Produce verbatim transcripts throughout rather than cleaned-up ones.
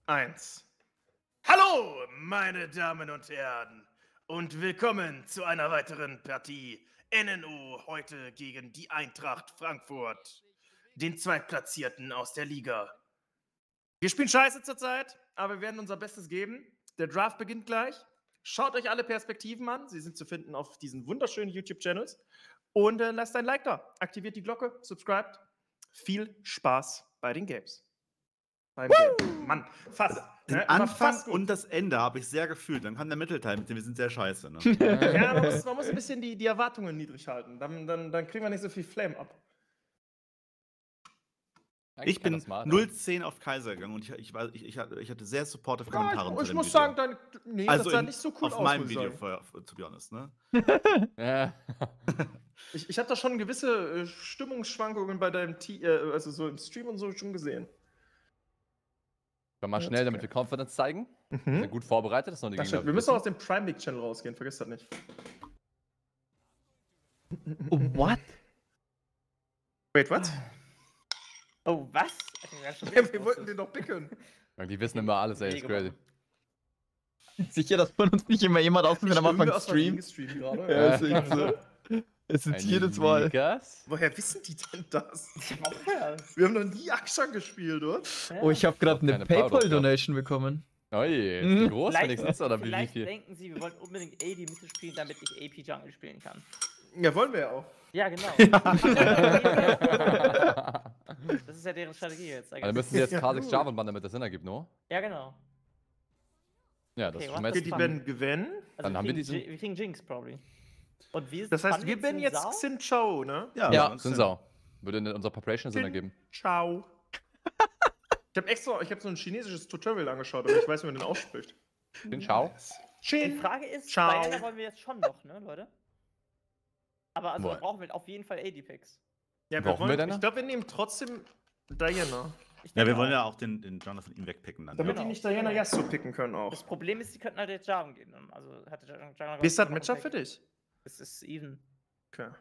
eins. Hallo, meine Damen und Herren, und willkommen zu einer weiteren Partie N N O heute gegen die Eintracht Frankfurt, den Zweitplatzierten aus der Liga. Wir spielen scheiße zurzeit, aber wir werden unser Bestes geben. Der Draft beginnt gleich. Schaut euch alle Perspektiven an. Sie sind zu finden auf diesen wunderschönen YouTube-Channels. Und äh, lasst ein Like da. Aktiviert die Glocke, subscribt. Viel Spaß bei den Games. Beim Game. Mann, fast. Den ne? Anfang fast gut. und das Ende habe ich sehr gefühlt. Dann kam der Mittelteil mit dem, wir sind sehr scheiße. Ne? Ja, man muss, man muss ein bisschen die, die Erwartungen niedrig halten. Dann, dann, dann kriegen wir nicht so viel Flame ab. Ich bin null zehn auf Kaiser gegangen und ich, ich, war, ich, ich, hatte, ich hatte sehr supportive Kommentare. Ja, ich unter ich dem muss Video. sagen, dein, nee, also das sah in, nicht so cool auf aus. meinem muss ich Video, sagen. for, to be honest. Ne? Ja. Ich, ich habe da schon gewisse äh, Stimmungsschwankungen bei deinem T äh, also so im Stream und so schon gesehen. Können wir mal schnell, damit wir Confidence zeigen. Wir Mhm. sind gut vorbereitet, das ist noch die Das Gegner. stimmt. Wir müssen aus dem Prime League Channel rausgehen, vergiss das nicht. What? Wait, what? Oh, was? Ich Ja, wir wollten den doch picken. Ja, die wissen immer alles, ey, ist crazy. Sicher, dass von uns nicht immer jemand ausprobiert am Anfang Stream? gestreamt gerade. Ja, Ja. ist echt so. Es sind Ein jedes Mal. Ligas? Woher wissen die denn das? Ja. Wir haben noch nie Akshan gespielt, oder? Oh, ich habe gerade eine Keine Power-Up PayPal-Donation bekommen. Oh je, ist die groß Vielleicht, wenigstens, oder wie, wie vielleicht viel? denken sie, wir wollen unbedingt A D Mitte spielen, damit ich A P Jungle spielen kann. Ja, wollen wir ja auch. Ja, genau. Das ist ja deren Strategie jetzt. I Also guess. müssen sie jetzt Ja, K sechs gut. Java bannen, damit das Sinn ergibt, no? Ja, genau. Ja, das Okay, ist was schon Okay, jetzt die fun. werden gewinnen. Also Dann wir haben wir kriegen diesen- Ji- Wir kriegen Jinx, probably. Und wir Das heißt, fanden wir werden Xin jetzt Zhao? Xin Chao, ne? Ja. Sind sau. Würde in unserer Preparation Sinn ergeben. Ciao. Ich habe extra, ich habe so ein chinesisches Tutorial angeschaut, aber ich weiß, wie man den ausspricht. Den Schau. Die Chin. Frage ist, Ciao. Diana wollen wir jetzt schon noch, ne, Leute? Aber also Boah. dann brauchen wir auf jeden Fall A D-Picks. Ja, wir Brauchen wir wollen, deine? ich glaube, wir nehmen trotzdem Diana. Ja, wir wollen ja auch den, den Jonah von ihm wegpicken. Dann, Damit ja. die nicht Diana Yasuo picken können auch. Das Problem ist, die könnten halt jetzt Jarvan gehen. ne? Also hatte Jarvan Jarvan Wie ist das noch Matchup einen für Pick. dich? Es ist even. Okay.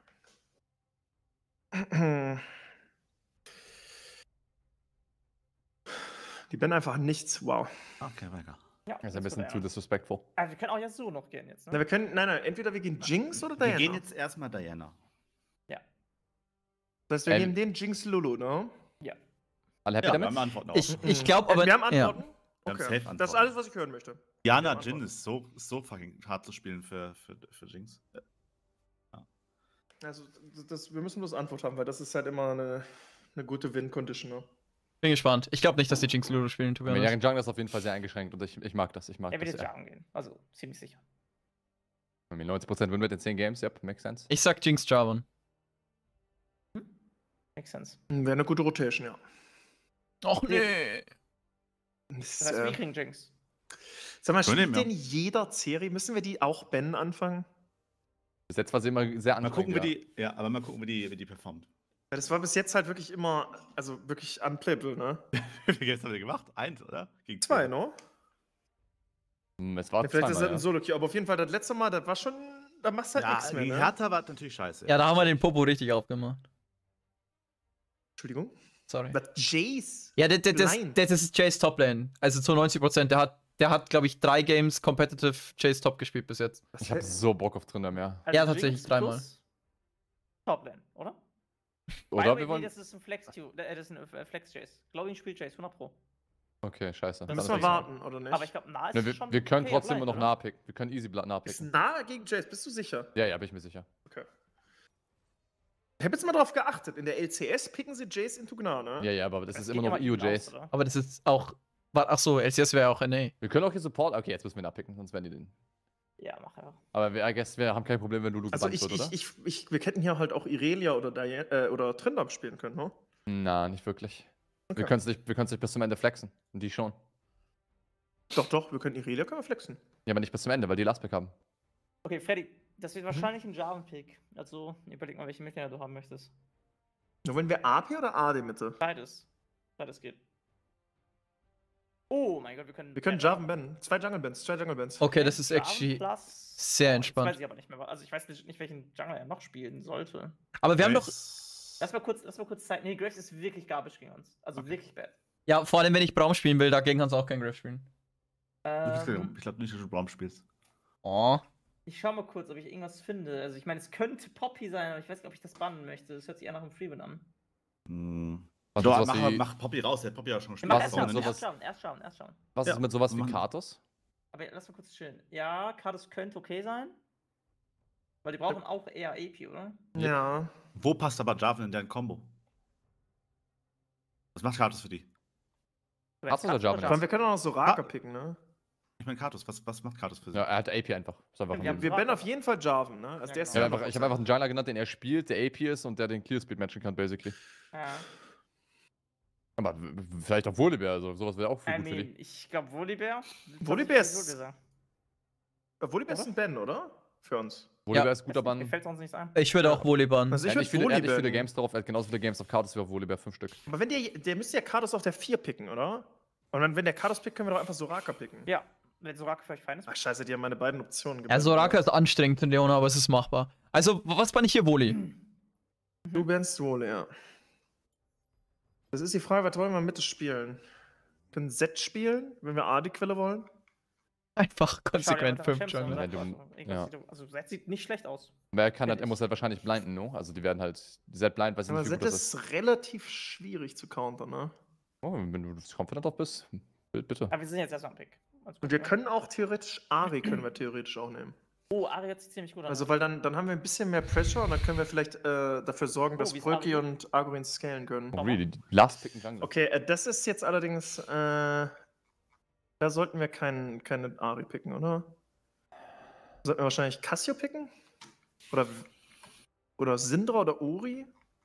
Die Ben einfach nichts, wow. Okay, weiter. Ja, Das ist ein das bisschen wird too er. disrespectful. Also wir können auch Yasuo noch gehen jetzt, Na, ne? wir können, nein, nein, entweder wir gehen Jinx oder Wir Diana. gehen jetzt erstmal Diana. Das heißt, wir Ähm, nehmen den Jinx Lulu, ne? Alle happy Ja, wir damit? haben Antworten auch. Ich, ich glaube aber. wir haben ja. Antworten? Wir haben Okay. safe Antworten. Das ist alles, was ich hören möchte. Diana Ja, Jin ist so, ist so fucking hart zu spielen für, für, für Jinx. Also, das, wir müssen bloß Antwort haben, weil das ist halt immer eine, eine gute Win-Condition, ne? Bin gespannt. Ich glaube nicht, dass die Jinx Lulu spielen, to be honest. Milliarden Jungle ist auf jeden Fall sehr eingeschränkt und ich, ich mag das, ich mag Er wird das. jetzt Ja. Jarvan gehen. Also ziemlich sicher. neunzig Prozent Win mit in zehn Games, yep, makes sense. Ich sag Jinx Jarvan. Makes sense. Wäre eine gute Rotation, ja. Och nee. Das, Das heißt, äh, wir kriegen Jinx. sag mal, Wir nehmen, spielt ja. denn jeder Serie? Müssen wir die auch Ben anfangen? Bis jetzt war sie immer sehr Mal anstrengend. gucken, wie ja. die, ja, aber mal gucken, wie die, wie die performt. Ja, das war bis jetzt halt wirklich immer, also wirklich unplayable, ne? Wie viele Games haben wir gemacht? Eins, oder? Gegen Zwei, ne? Hm, Es war Ja, vielleicht ist das zweimal, ein ja. Solo-Queue, aber auf jeden Fall das letzte Mal, das war schon, da machst du halt Ja, nichts mehr, die ne? Hertha war natürlich scheiße. Ja, da haben wir den Popo richtig aufgemacht. Entschuldigung? Sorry. Was, Jace? Ja, das, das, das, Blind. das ist Jace Toplane. Also zu neunzig Prozent. Der hat, der hat glaube ich, drei Games Competitive Jace Top gespielt bis jetzt. Was Ich hab heißt- so Bock auf Trindam, ja. Also Ja, tatsächlich Jinx dreimal. plus Toplane, oder? Oder By the wir way, wollen. nee, das ist ein Flex, äh, das ist ein äh, Flex Chase. Glaube ich, spielt Chase, hundert Pro. Okay, scheiße. Dann Da Dann müssen wir ist warten, oder nicht? Aber ich glaube, nah ist Ja, es wir, schon. wir können okay, trotzdem immer noch oder? nah picken. Wir können easy nah Ist picken. nah gegen Jace, bist du sicher? Ja, ja, bin ich mir sicher. Okay. Ich habe jetzt mal drauf geachtet, in der L C S picken sie Jace into Gnar, ne? Ja, ja, aber das Das ist geht immer noch E U even aus, Jace. oder? Aber das ist auch. Ach so, L C S wäre auch N A. Wir können auch hier Support. Okay, jetzt müssen wir nachpicken, sonst werden die den. Ja, mach einfach. Aber wir, I guess, wir haben kein Problem, wenn Lulu Also gebannt ich, wird, oder? ich, ich, ich, wir hätten hier halt auch Irelia oder, Diana, äh, oder Trindam spielen können, ne? Na, nicht wirklich. Okay. Wir können es nicht, wir können's nicht bis zum Ende flexen. Und die schon. Doch, doch, wir können Irelia können wir flexen. Ja, aber nicht bis zum Ende, weil die Last Pick haben. Okay, Freddy, das Mhm. wird wahrscheinlich ein Jarvan-Pick. Also, überleg mal, welche Mitglieder du haben möchtest. Nur wollen wir A P oder A D Mitte? Beides. Beides geht. Oh mein Gott, wir können. Wir können Ben Jarvan bannen. Zwei Jungle Bands, zwei Jungle Bands. Okay, das ist Jarvan actually plus- sehr Oh, entspannt. Das weiß ich aber nicht mehr. Also, ich weiß nicht, nicht welchen Jungler er noch spielen sollte. Aber wir haben doch. Graves. Lass mal kurz, lass mal kurz Zeit. Nee, Graves ist wirklich garbage gegen uns. Also wirklich bad. Ja, vor allem, wenn ich Braum spielen will, dagegen kannst du auch kein Griff spielen. Ähm, Ich glaube nicht, dass du Braum spielst. Oh. ich schau mal kurz, ob ich irgendwas finde. Also ich meine, es könnte Poppy sein, aber ich weiß nicht, ob ich das bannen möchte. Das hört sich eher nach einem Freeman an. Hm. Was So, ist sowas mach, wie- mach Poppy raus, der hat Poppy ja schon Ja, gespielt. mach Was erst ist mit schauen, sowas- erst schauen, erst schauen, erst schauen. Was Ja. ist mit sowas wie Machen- Katos? Aber lass mal kurz chillen. Ja, Kartus könnte okay sein. Weil die brauchen auch eher A P, oder? Ja. Wo passt aber Jarvan in dein Combo? Was macht Kartus für die? Kartus oder Jarvan? Vor allem, wir können auch noch Soraka Ah. picken, ne? Ich meine Kartus, was, was macht Kartus für sie? Ja, er hat A P einfach. Ist einfach Ja, ein- wir haben- Wir bannen auf jeden Fall Jarvan, ne? Also Ja, der ist ich genau. habe einfach, ich hab einfach einen Jungler genannt, den er spielt, der A P ist und der den Clearspeed matchen kann, basically. Ja. Aber w- w- vielleicht auch Volibear, also sowas wäre auch viel I gut für mean, die. ich glaube, Volibear. Volibear ist. ist- Obwohl, die besten Ben, oder? Für uns. Volibear Ja. ist gut, aber Mir ein- fällt sonst nichts ein. Ich würde auch Voliban. Also er ich hat nicht würde viele, er hat nicht Voli viele bannen. Games drauf, er hat genauso viele Games auf Kartos wie auf Volibear, fünf Stück. Aber wenn der, der müsste ja Kardos auf der vier picken, oder? Und dann, wenn der Kardos pickt, können wir doch einfach Soraka picken. Ja, wenn Soraka vielleicht fein ist. Ach scheiße, die haben meine beiden Optionen Ja, Soraka ist anstrengend in Leona, aber es ist machbar. Also, was bin ich hier, Voli? Du bist wohl, ja. Das ist die Frage, was wollen wir Mitte spielen? Wir können Z spielen, wenn wir A die Quelle wollen? Einfach Schau dir konsequent einfach fünf Champs an, Jungler. Wenn du- also, irgendwas ja. sieht doch- Also, das sieht nicht schlecht aus. Wer kann halt, Bin er muss halt wahrscheinlich blinden, no? Also die werden halt, Z blind, weiß ich Aber nicht, wie Z gut das ist. ist relativ schwierig zu countern, ne? Oh, wenn du confident drauf bist, b- bitte. Aber wir sind jetzt erstmal am Pick. Alles Und gut, wir ja. können auch theoretisch, Ari können wir theoretisch auch nehmen. Oh, Ari hört sich ziemlich gut an. Also, weil dann, dann haben wir ein bisschen mehr Pressure und dann können wir vielleicht äh, dafür sorgen, Oh, dass wie ist Bröki Ari? und Arguin scalen können. Oh, really? Die Last Pick Jungler. Okay, äh, das ist jetzt allerdings, äh, da sollten wir keinen keine Ari picken, oder? Sollten wir wahrscheinlich Cassio picken? Oder, oder Syndra oder Ori?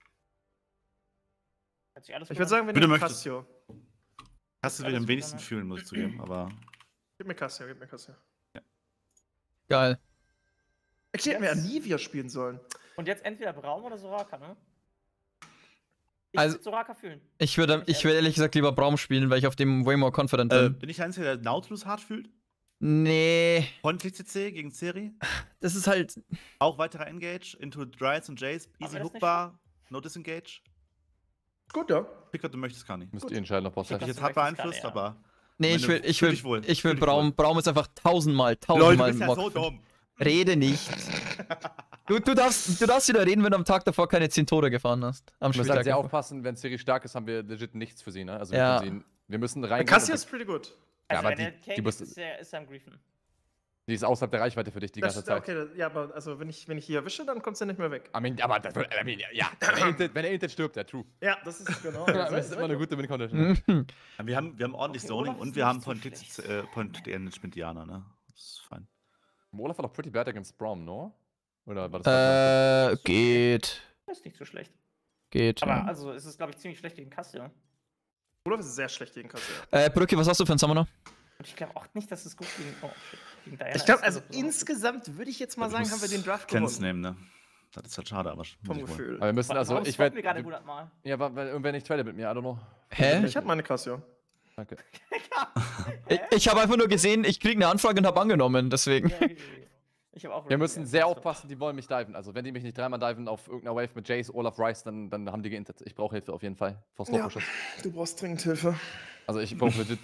Hört sich alles Ich gut würde an. sagen, wir Wie du nehmen möchtest. Cassio. Hast du Alles den am gut, wenigsten ne? fühlen, muss ich zugeben, aber. Gib mir Cassio, gib mir Cassio. Geil. Actually, hätten wir Yes. Anivia spielen sollen. Und jetzt entweder Braum oder Soraka, ne? Ich Also- würde Soraka fühlen. Ich würde ich würd ehrlich gesagt lieber Braum spielen, weil ich auf dem way more confident Äh, bin. bin ich der Einzige, der Nautilus hart fühlt? Nee, Point C C gegen Ceri. das ist halt. Auch weiterer Engage, into Dryas und Jace, Aber easy das nicht hookbar, no disengage. Gut, ja. Pick, was du möchtest, Kani. Müsst ihr entscheiden, ob was Ich hab Das dich jetzt du hart möchtest, beeinflusst, Kani, ja. aber. Nee, Meine, ich will, ich fühl will, dich wohl, ich will fühl dich Braum. wohl. Braum ist einfach tausendmal, Leute, tausendmal du bist ja more so confident. dumm. Rede nicht. Du, du, darfst, du darfst wieder reden, wenn du am Tag davor keine zehn Tore gefahren hast. Am Wir müssen halt Spieltag sehr davor. aufpassen, wenn Siri stark ist, haben wir legit nichts für sie, ne? Also wir, Ja. können sie, wir müssen reingehen. Cassio und ist pretty good. Ja, Also, aber wenn er die- die Kane muss- ist, ist er, ist er am Griefen. Die ist außerhalb der Reichweite für dich die Das, ganze Zeit. okay, ja, aber also wenn ich, wenn ich hier erwische, dann kommst du nicht mehr weg. I mean, aber das, I mean, ja, wenn er Intet, wenn er Intet stirbt, ja, true. Ja, das ist genau. Ja, das ist immer eine gute Win-Condition. Mhm. Wir haben, wir haben ordentlich Okay, Zoning Olaf ist und wir nicht haben so Point, schlecht. äh, Point Management Diana, ne? Das ist fein. Olaf war doch pretty bad against Braum, no? Oder war das Äh, geht. Das ist nicht so schlecht. Geht. Aber ja. also, es ist, glaube ich, ziemlich schlecht gegen Cassio. Olaf ist sehr schlecht gegen Cassio. Äh, Brücke, was hast du für einen Summoner? Und ich glaube auch nicht, dass es gut gegen, oh, shit, gegen Diana Ich glaube, ist. also besonders gut. insgesamt würde ich jetzt mal Ja, du sagen, musst haben wir den Draft Cleanse gewonnen. nehmen, ne? Das ist halt schade, aber. Vom muss ich wohl. Gefühl. Aber wir müssen, also, Warum ich swappen werde. wir gerade hundertmal? Ja, weil, weil irgendwer nicht tradet mit mir, I don't know. Hä? Ich habe meine Cassio. Danke. Ich, ich habe einfach nur gesehen, ich krieg eine Anfrage und habe angenommen, deswegen. Ja, ich habe auch. Wir müssen sehr aufpassen, die wollen mich diven. Also, wenn die mich nicht dreimal diven auf irgendeiner Wave mit Jace, Olaf, Rice, dann, dann haben die geintet. Ich brauche Hilfe auf jeden Fall. Vor Ja. Slow-Pushes. Du brauchst dringend Hilfe. Also, ich brauche legit.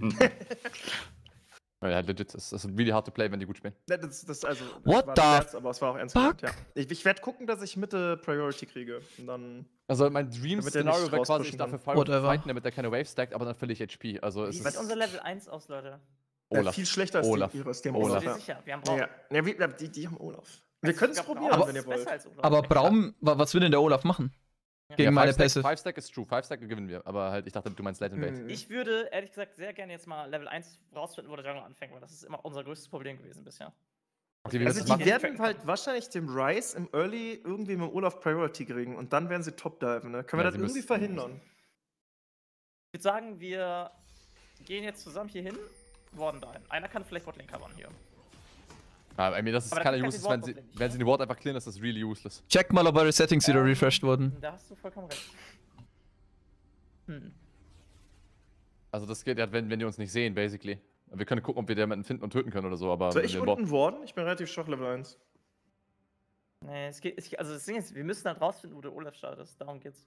Ja, legit. Es ist really hard to play, wenn die gut spielen. Ja, Das, das, also, das What war the ein Scherz, aber es war auch ernst fuck? gemeint, ja. Ich, ich werde gucken, dass ich Mitte Priority kriege. Und dann. Also, mein Damit er Dream-Szenario nicht wäre quasi, ich rauspushen darf für kann. Fire Whatever. fighten, damit er keine Wave stackt, aber dann verliere ich H P. Also, Wie es sieht ist unser Level eins aus, Leute? Ja, Olaf. viel schlechter als Olaf. die ihres. Die haben Olaf. Olaf. Sind wir Ja. sicher? Wir haben Ja, Braum. ja. ja wie, die, die haben Olaf. Wir Also, können ich es glaub, probieren, Braum wenn ist ihr wollt. besser als Olaf. Aber Ich glaub, Braum, wa- was will denn der Olaf machen? Ja. Gegen Ja, meine Five Stack- Passive. Five Stack ist true. Five Stack gewinnen wir. Aber halt, ich dachte, du meinst Late and Bait. Hm. Ich würde ehrlich gesagt sehr gerne jetzt mal Level eins rausfinden, wo der Jungle anfängt, weil das ist immer unser größtes Problem gewesen bisher. Okay, wie Also willst die du das machen? werden halt wahrscheinlich dem Rice im Early irgendwie mit dem Olaf Priority kriegen und dann werden sie Top-Diven, ne? Können wir Ja, das sie irgendwie müssen- verhindern? Ich würde sagen, wir gehen jetzt zusammen hier hin, Warden dahin. Einer kann vielleicht Botlane covern hier. Aber I mean, das ist Aber da keiner kann useless. kein Wenn sie, Ward-Problem nicht, wenn sie den Ward einfach clearen, ist das really useless. Check mal, ob eure Settings wieder Ähm, refreshed wurden. Da hast du vollkommen recht. Hm. Also, das geht ja, wenn, wenn die uns nicht sehen, basically. Wir können gucken, ob wir jemanden finden und töten können oder so, aber. Soll wenn ich wir den Ward- unten Warden? Ich bin relativ schwach Level eins. Nee, es geht, es, also das Ding ist, wir müssen halt rausfinden, wo der Olaf startet. Darum geht's.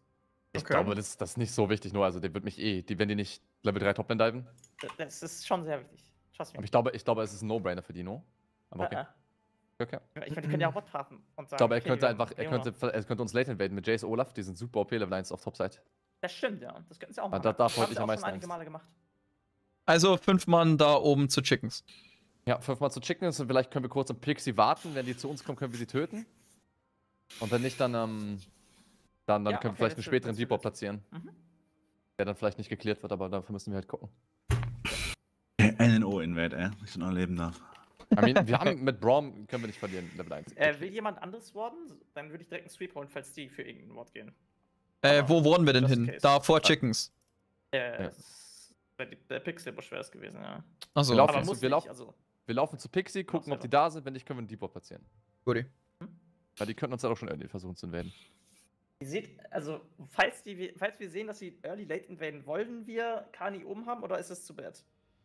Ich Okay. glaube, das, das ist nicht so wichtig, nur, also der wird mich eh, die, wenn die nicht Level drei Toplane diven. Das ist schon sehr wichtig. Trust me. Aber ich glaube, ich glaube, es ist ein No-Brainer für Dino. Aber okay. Äh, äh. okay. Ich meine, die können ja auch Bot trafen und sagen. Ich glaube, er okay, könnte wir- einfach, er wir- könnte, er könnte uns late invaden mit Jace Olaf, die sind super O P, Level eins auf Topside. Das stimmt, ja. Das könnten sie auch Ah, machen. da- davor Haben hätte ich sie am auch meisten schon einige Angst. Male gemacht. Also fünf Mann da oben zu Chickens. Ja, fünfmal zu Chickens und vielleicht können wir kurz am Pixie warten. Wenn die zu uns kommen, können wir sie töten. Und wenn nicht, dann, ähm, dann, dann Ja, können okay, wir vielleicht einen das wird- späteren das wird Depot gut. platzieren. Mhm. Der dann vielleicht nicht geklärt wird, aber dafür müssen wir halt gucken. N N O-Invade, ey. Ich noch leben darf. I mean, wir haben mit Braum können wir nicht verlieren, Level eins. Äh, will jemand anderes warden? Dann würde ich direkt einen Sweep holen, falls die für irgendeinen Ward gehen. Äh, Aber wo wurden wir denn just in hin? case. Da vor Ah. Chickens. Äh, Ja. das- der, der Pixelbusch wäre es gewesen, ja. Achso, Wir laufen Aber zu- muss wir nicht, laufen- also. Wir laufen zu Pixie, gucken, ob selber. die da sind. Wenn nicht, können wir einen Depot platzieren. Guti. Weil die könnten uns ja auch schon irgendwie versuchen zu invaden. Ihr seht, also, falls, die, falls wir sehen, dass sie Early Late invaden, wollen wir Kani oben haben oder ist es zu bad?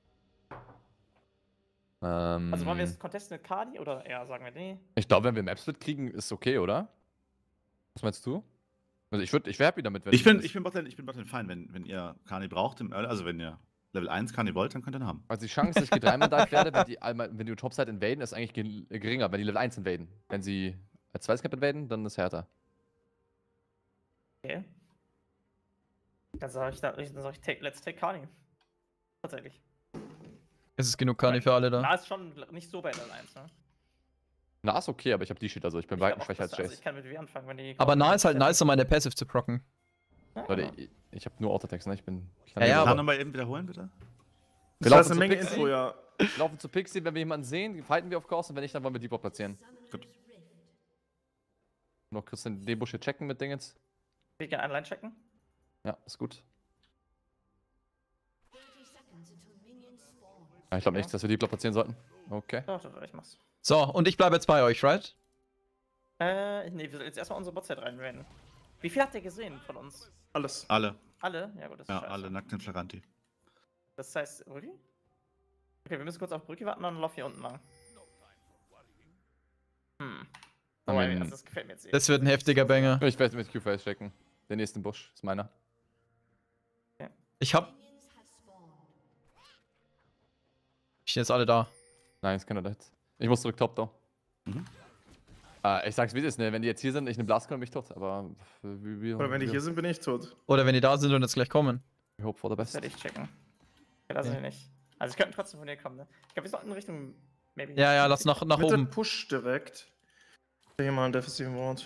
Ähm, Also, wollen wir jetzt Contest mit Kani oder eher sagen wir, nee? ich glaube, wenn wir Map-Split kriegen, ist okay, oder? Was meinst du? Also ich würde, ich wäre happy damit, wenn Ich bin, das- ich bin Botlane, ich bin Botlane fein, wenn, wenn ihr Kani braucht, im Early, also wenn ihr Level eins Kani wollt, dann könnt ihr ihn haben. Also die Chance, dass ich dreimal dive werde, wenn die, einmal, wenn die Topside invaden, ist eigentlich ge- geringer, wenn die Level eins invaden. Wenn sie als Zweiscap invaden, dann ist härter. Okay. Dann sage ich, da- dann sag ich take, let's take Kani. Tatsächlich. Es ist genug Kani für alle da. Na, ist schon nicht so bei Level eins, ne? Na, ist okay, aber ich habe die Shit, also ich bin Ich weit glaub auch, schwächer als dass- also Jace. ich kann mit W anfangen, wenn die. Aber nah ist halt nice, um meine Passive zu procken. Ja, Leute, genau. ich, ich habe nur Autotext, ne? Ich bin. Ich Ja, ja, Kann aber- nochmal eben wiederholen, bitte? Wir Das laufen ist eine zu Menge Pixie. Info, ja. Wir laufen zu Pixie, wenn wir jemanden sehen, fighten wir auf Course und wenn nicht, dann wollen wir Depot platzieren. Gut. Noch Christian den Busch hier checken mit Dingens. Ich gerne online checken. Ja, ist gut. Ja, ich glaube nicht, dass wir Depot platzieren sollten. Okay. Doch, doch, ich mach's. So, und ich bleibe jetzt bei euch, right? Äh, nee, wir sollen jetzt erstmal unsere Botzeit reinrennen. Wie viel habt ihr gesehen von uns? Alles. Alle. Alle? Ja, gut, das ist Ja, scheiße. alle nackten Flaranti. Das heißt, Brücki? Okay, wir müssen kurz auf Brücki warten und dann lauf hier unten lang. Hm. Oh, I ey, mean- also das gefällt mir jetzt eh. Das wird ein heftiger Banger. Ich werde mit Q-Face checken. Den nächsten Busch ist meiner. Ich hab. Ich bin jetzt alle da. Nein, ist keiner da jetzt. Ich muss zurück top, da. Mhm. Äh, ich sag's wie es ist, ne? Wenn die jetzt hier sind, ich ne Blast kann mich tot, aber. Wie, wie, Oder wenn die hier sind, bin ich tot. Oder wenn die da sind und jetzt gleich kommen. We hope for the Das best. werde ich checken. Ja, da sind Ja. wir nicht. Also, ich könnte trotzdem von dir kommen, ne? Ich glaube, wir sollten in Richtung. Maybe. Ja, ja, lass nach, nach Bitte oben. push direkt. Hier mal einen defensiven Ward.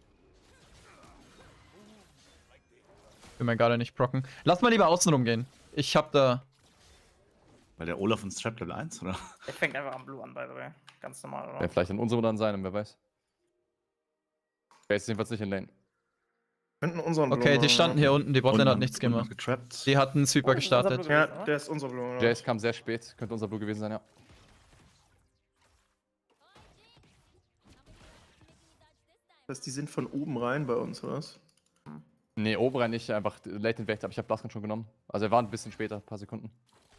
Will mir gerade nicht procken. Lass mal lieber außen rumgehen. Ich hab da. Weil der Olaf uns Trap Level eins, oder? Ich fängt einfach am Blue an, by the way. Ganz normal, oder? Ja, vielleicht in unserem dann sein, wer weiß. Okay, ist jedenfalls nicht in Lane. Könnten unseren Okay, die Blue standen hier unten, die Botlane hat nichts Und noch gemacht. getrappt. Die hatten einen Sweeper Oh, unser gestartet. Blue- Ja, gewesen, oder? der ist unser Blue. oder? Jace kam sehr spät, könnte unser Blue gewesen sein, ja. Das heißt, die sind von oben rein bei uns, oder was? Nee, oben rein nicht, einfach Late Invader, aber ich habe Blastgun schon genommen. Also er war ein bisschen später, ein paar Sekunden.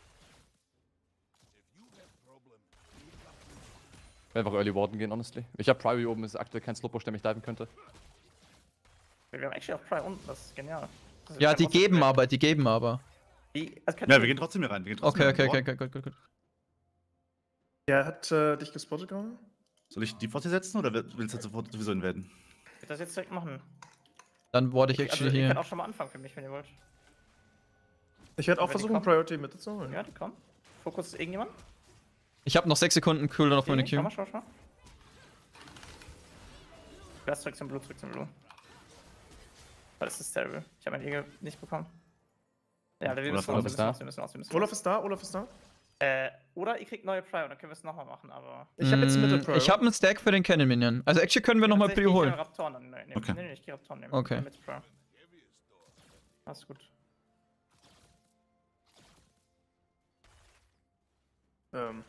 Ich will einfach Early Warden gehen, honestly. Ich habe Priory oben, ist aktuell kein Slowpush, der mich diven könnte. Wir haben actually auch Pry unten, das ist genial. Das ist Ja, kein die Monster geben Play. aber, die geben aber. Die, also können Ja, wir gehen trotzdem hier rein. Wir gehen trotzdem Okay, hier okay, rein. okay, okay, gut, gut, gut. Der hat äh, dich gespottet gerade? Soll ich die Forte setzen oder willst du jetzt sofort sowieso werden? Ich will das jetzt direkt machen. Dann wurde ich Also, actually ihr hier. könnt auch schon mal anfangen für mich, wenn ihr wollt. Ich werde auch Wenn die versuchen, kommen. Priority mitzuholen. Ja, die kommen. Fokus irgendjemand? Ich hab noch sechs Sekunden Cooldown auf meine Okay, Schau mal, Q. schau mal, schau mal. Du hast zurück zum Blue, zurück zum Blue. Oh, das ist terrible. Ich habe mein Egel nicht bekommen. Ja, wir Olaf, müssen Olaf raus, wir ist müssen da. raus, wir müssen raus, wir müssen Olaf raus. ist da, Olaf ist da. Äh, oder ihr kriegt neue Prio, dann können wir es nochmal machen, aber... Ich habe jetzt Mitte Mm, Pro. Ich hab einen Stack für den Cannon Minion. Also actually können wir nochmal Tatsächlich Prio gehe ich holen. Raptoren dann nehmen. Okay. Nee, nee, ich geh Raptoren nehmen. Okay. Mit Prio. Alles gut. Ähm.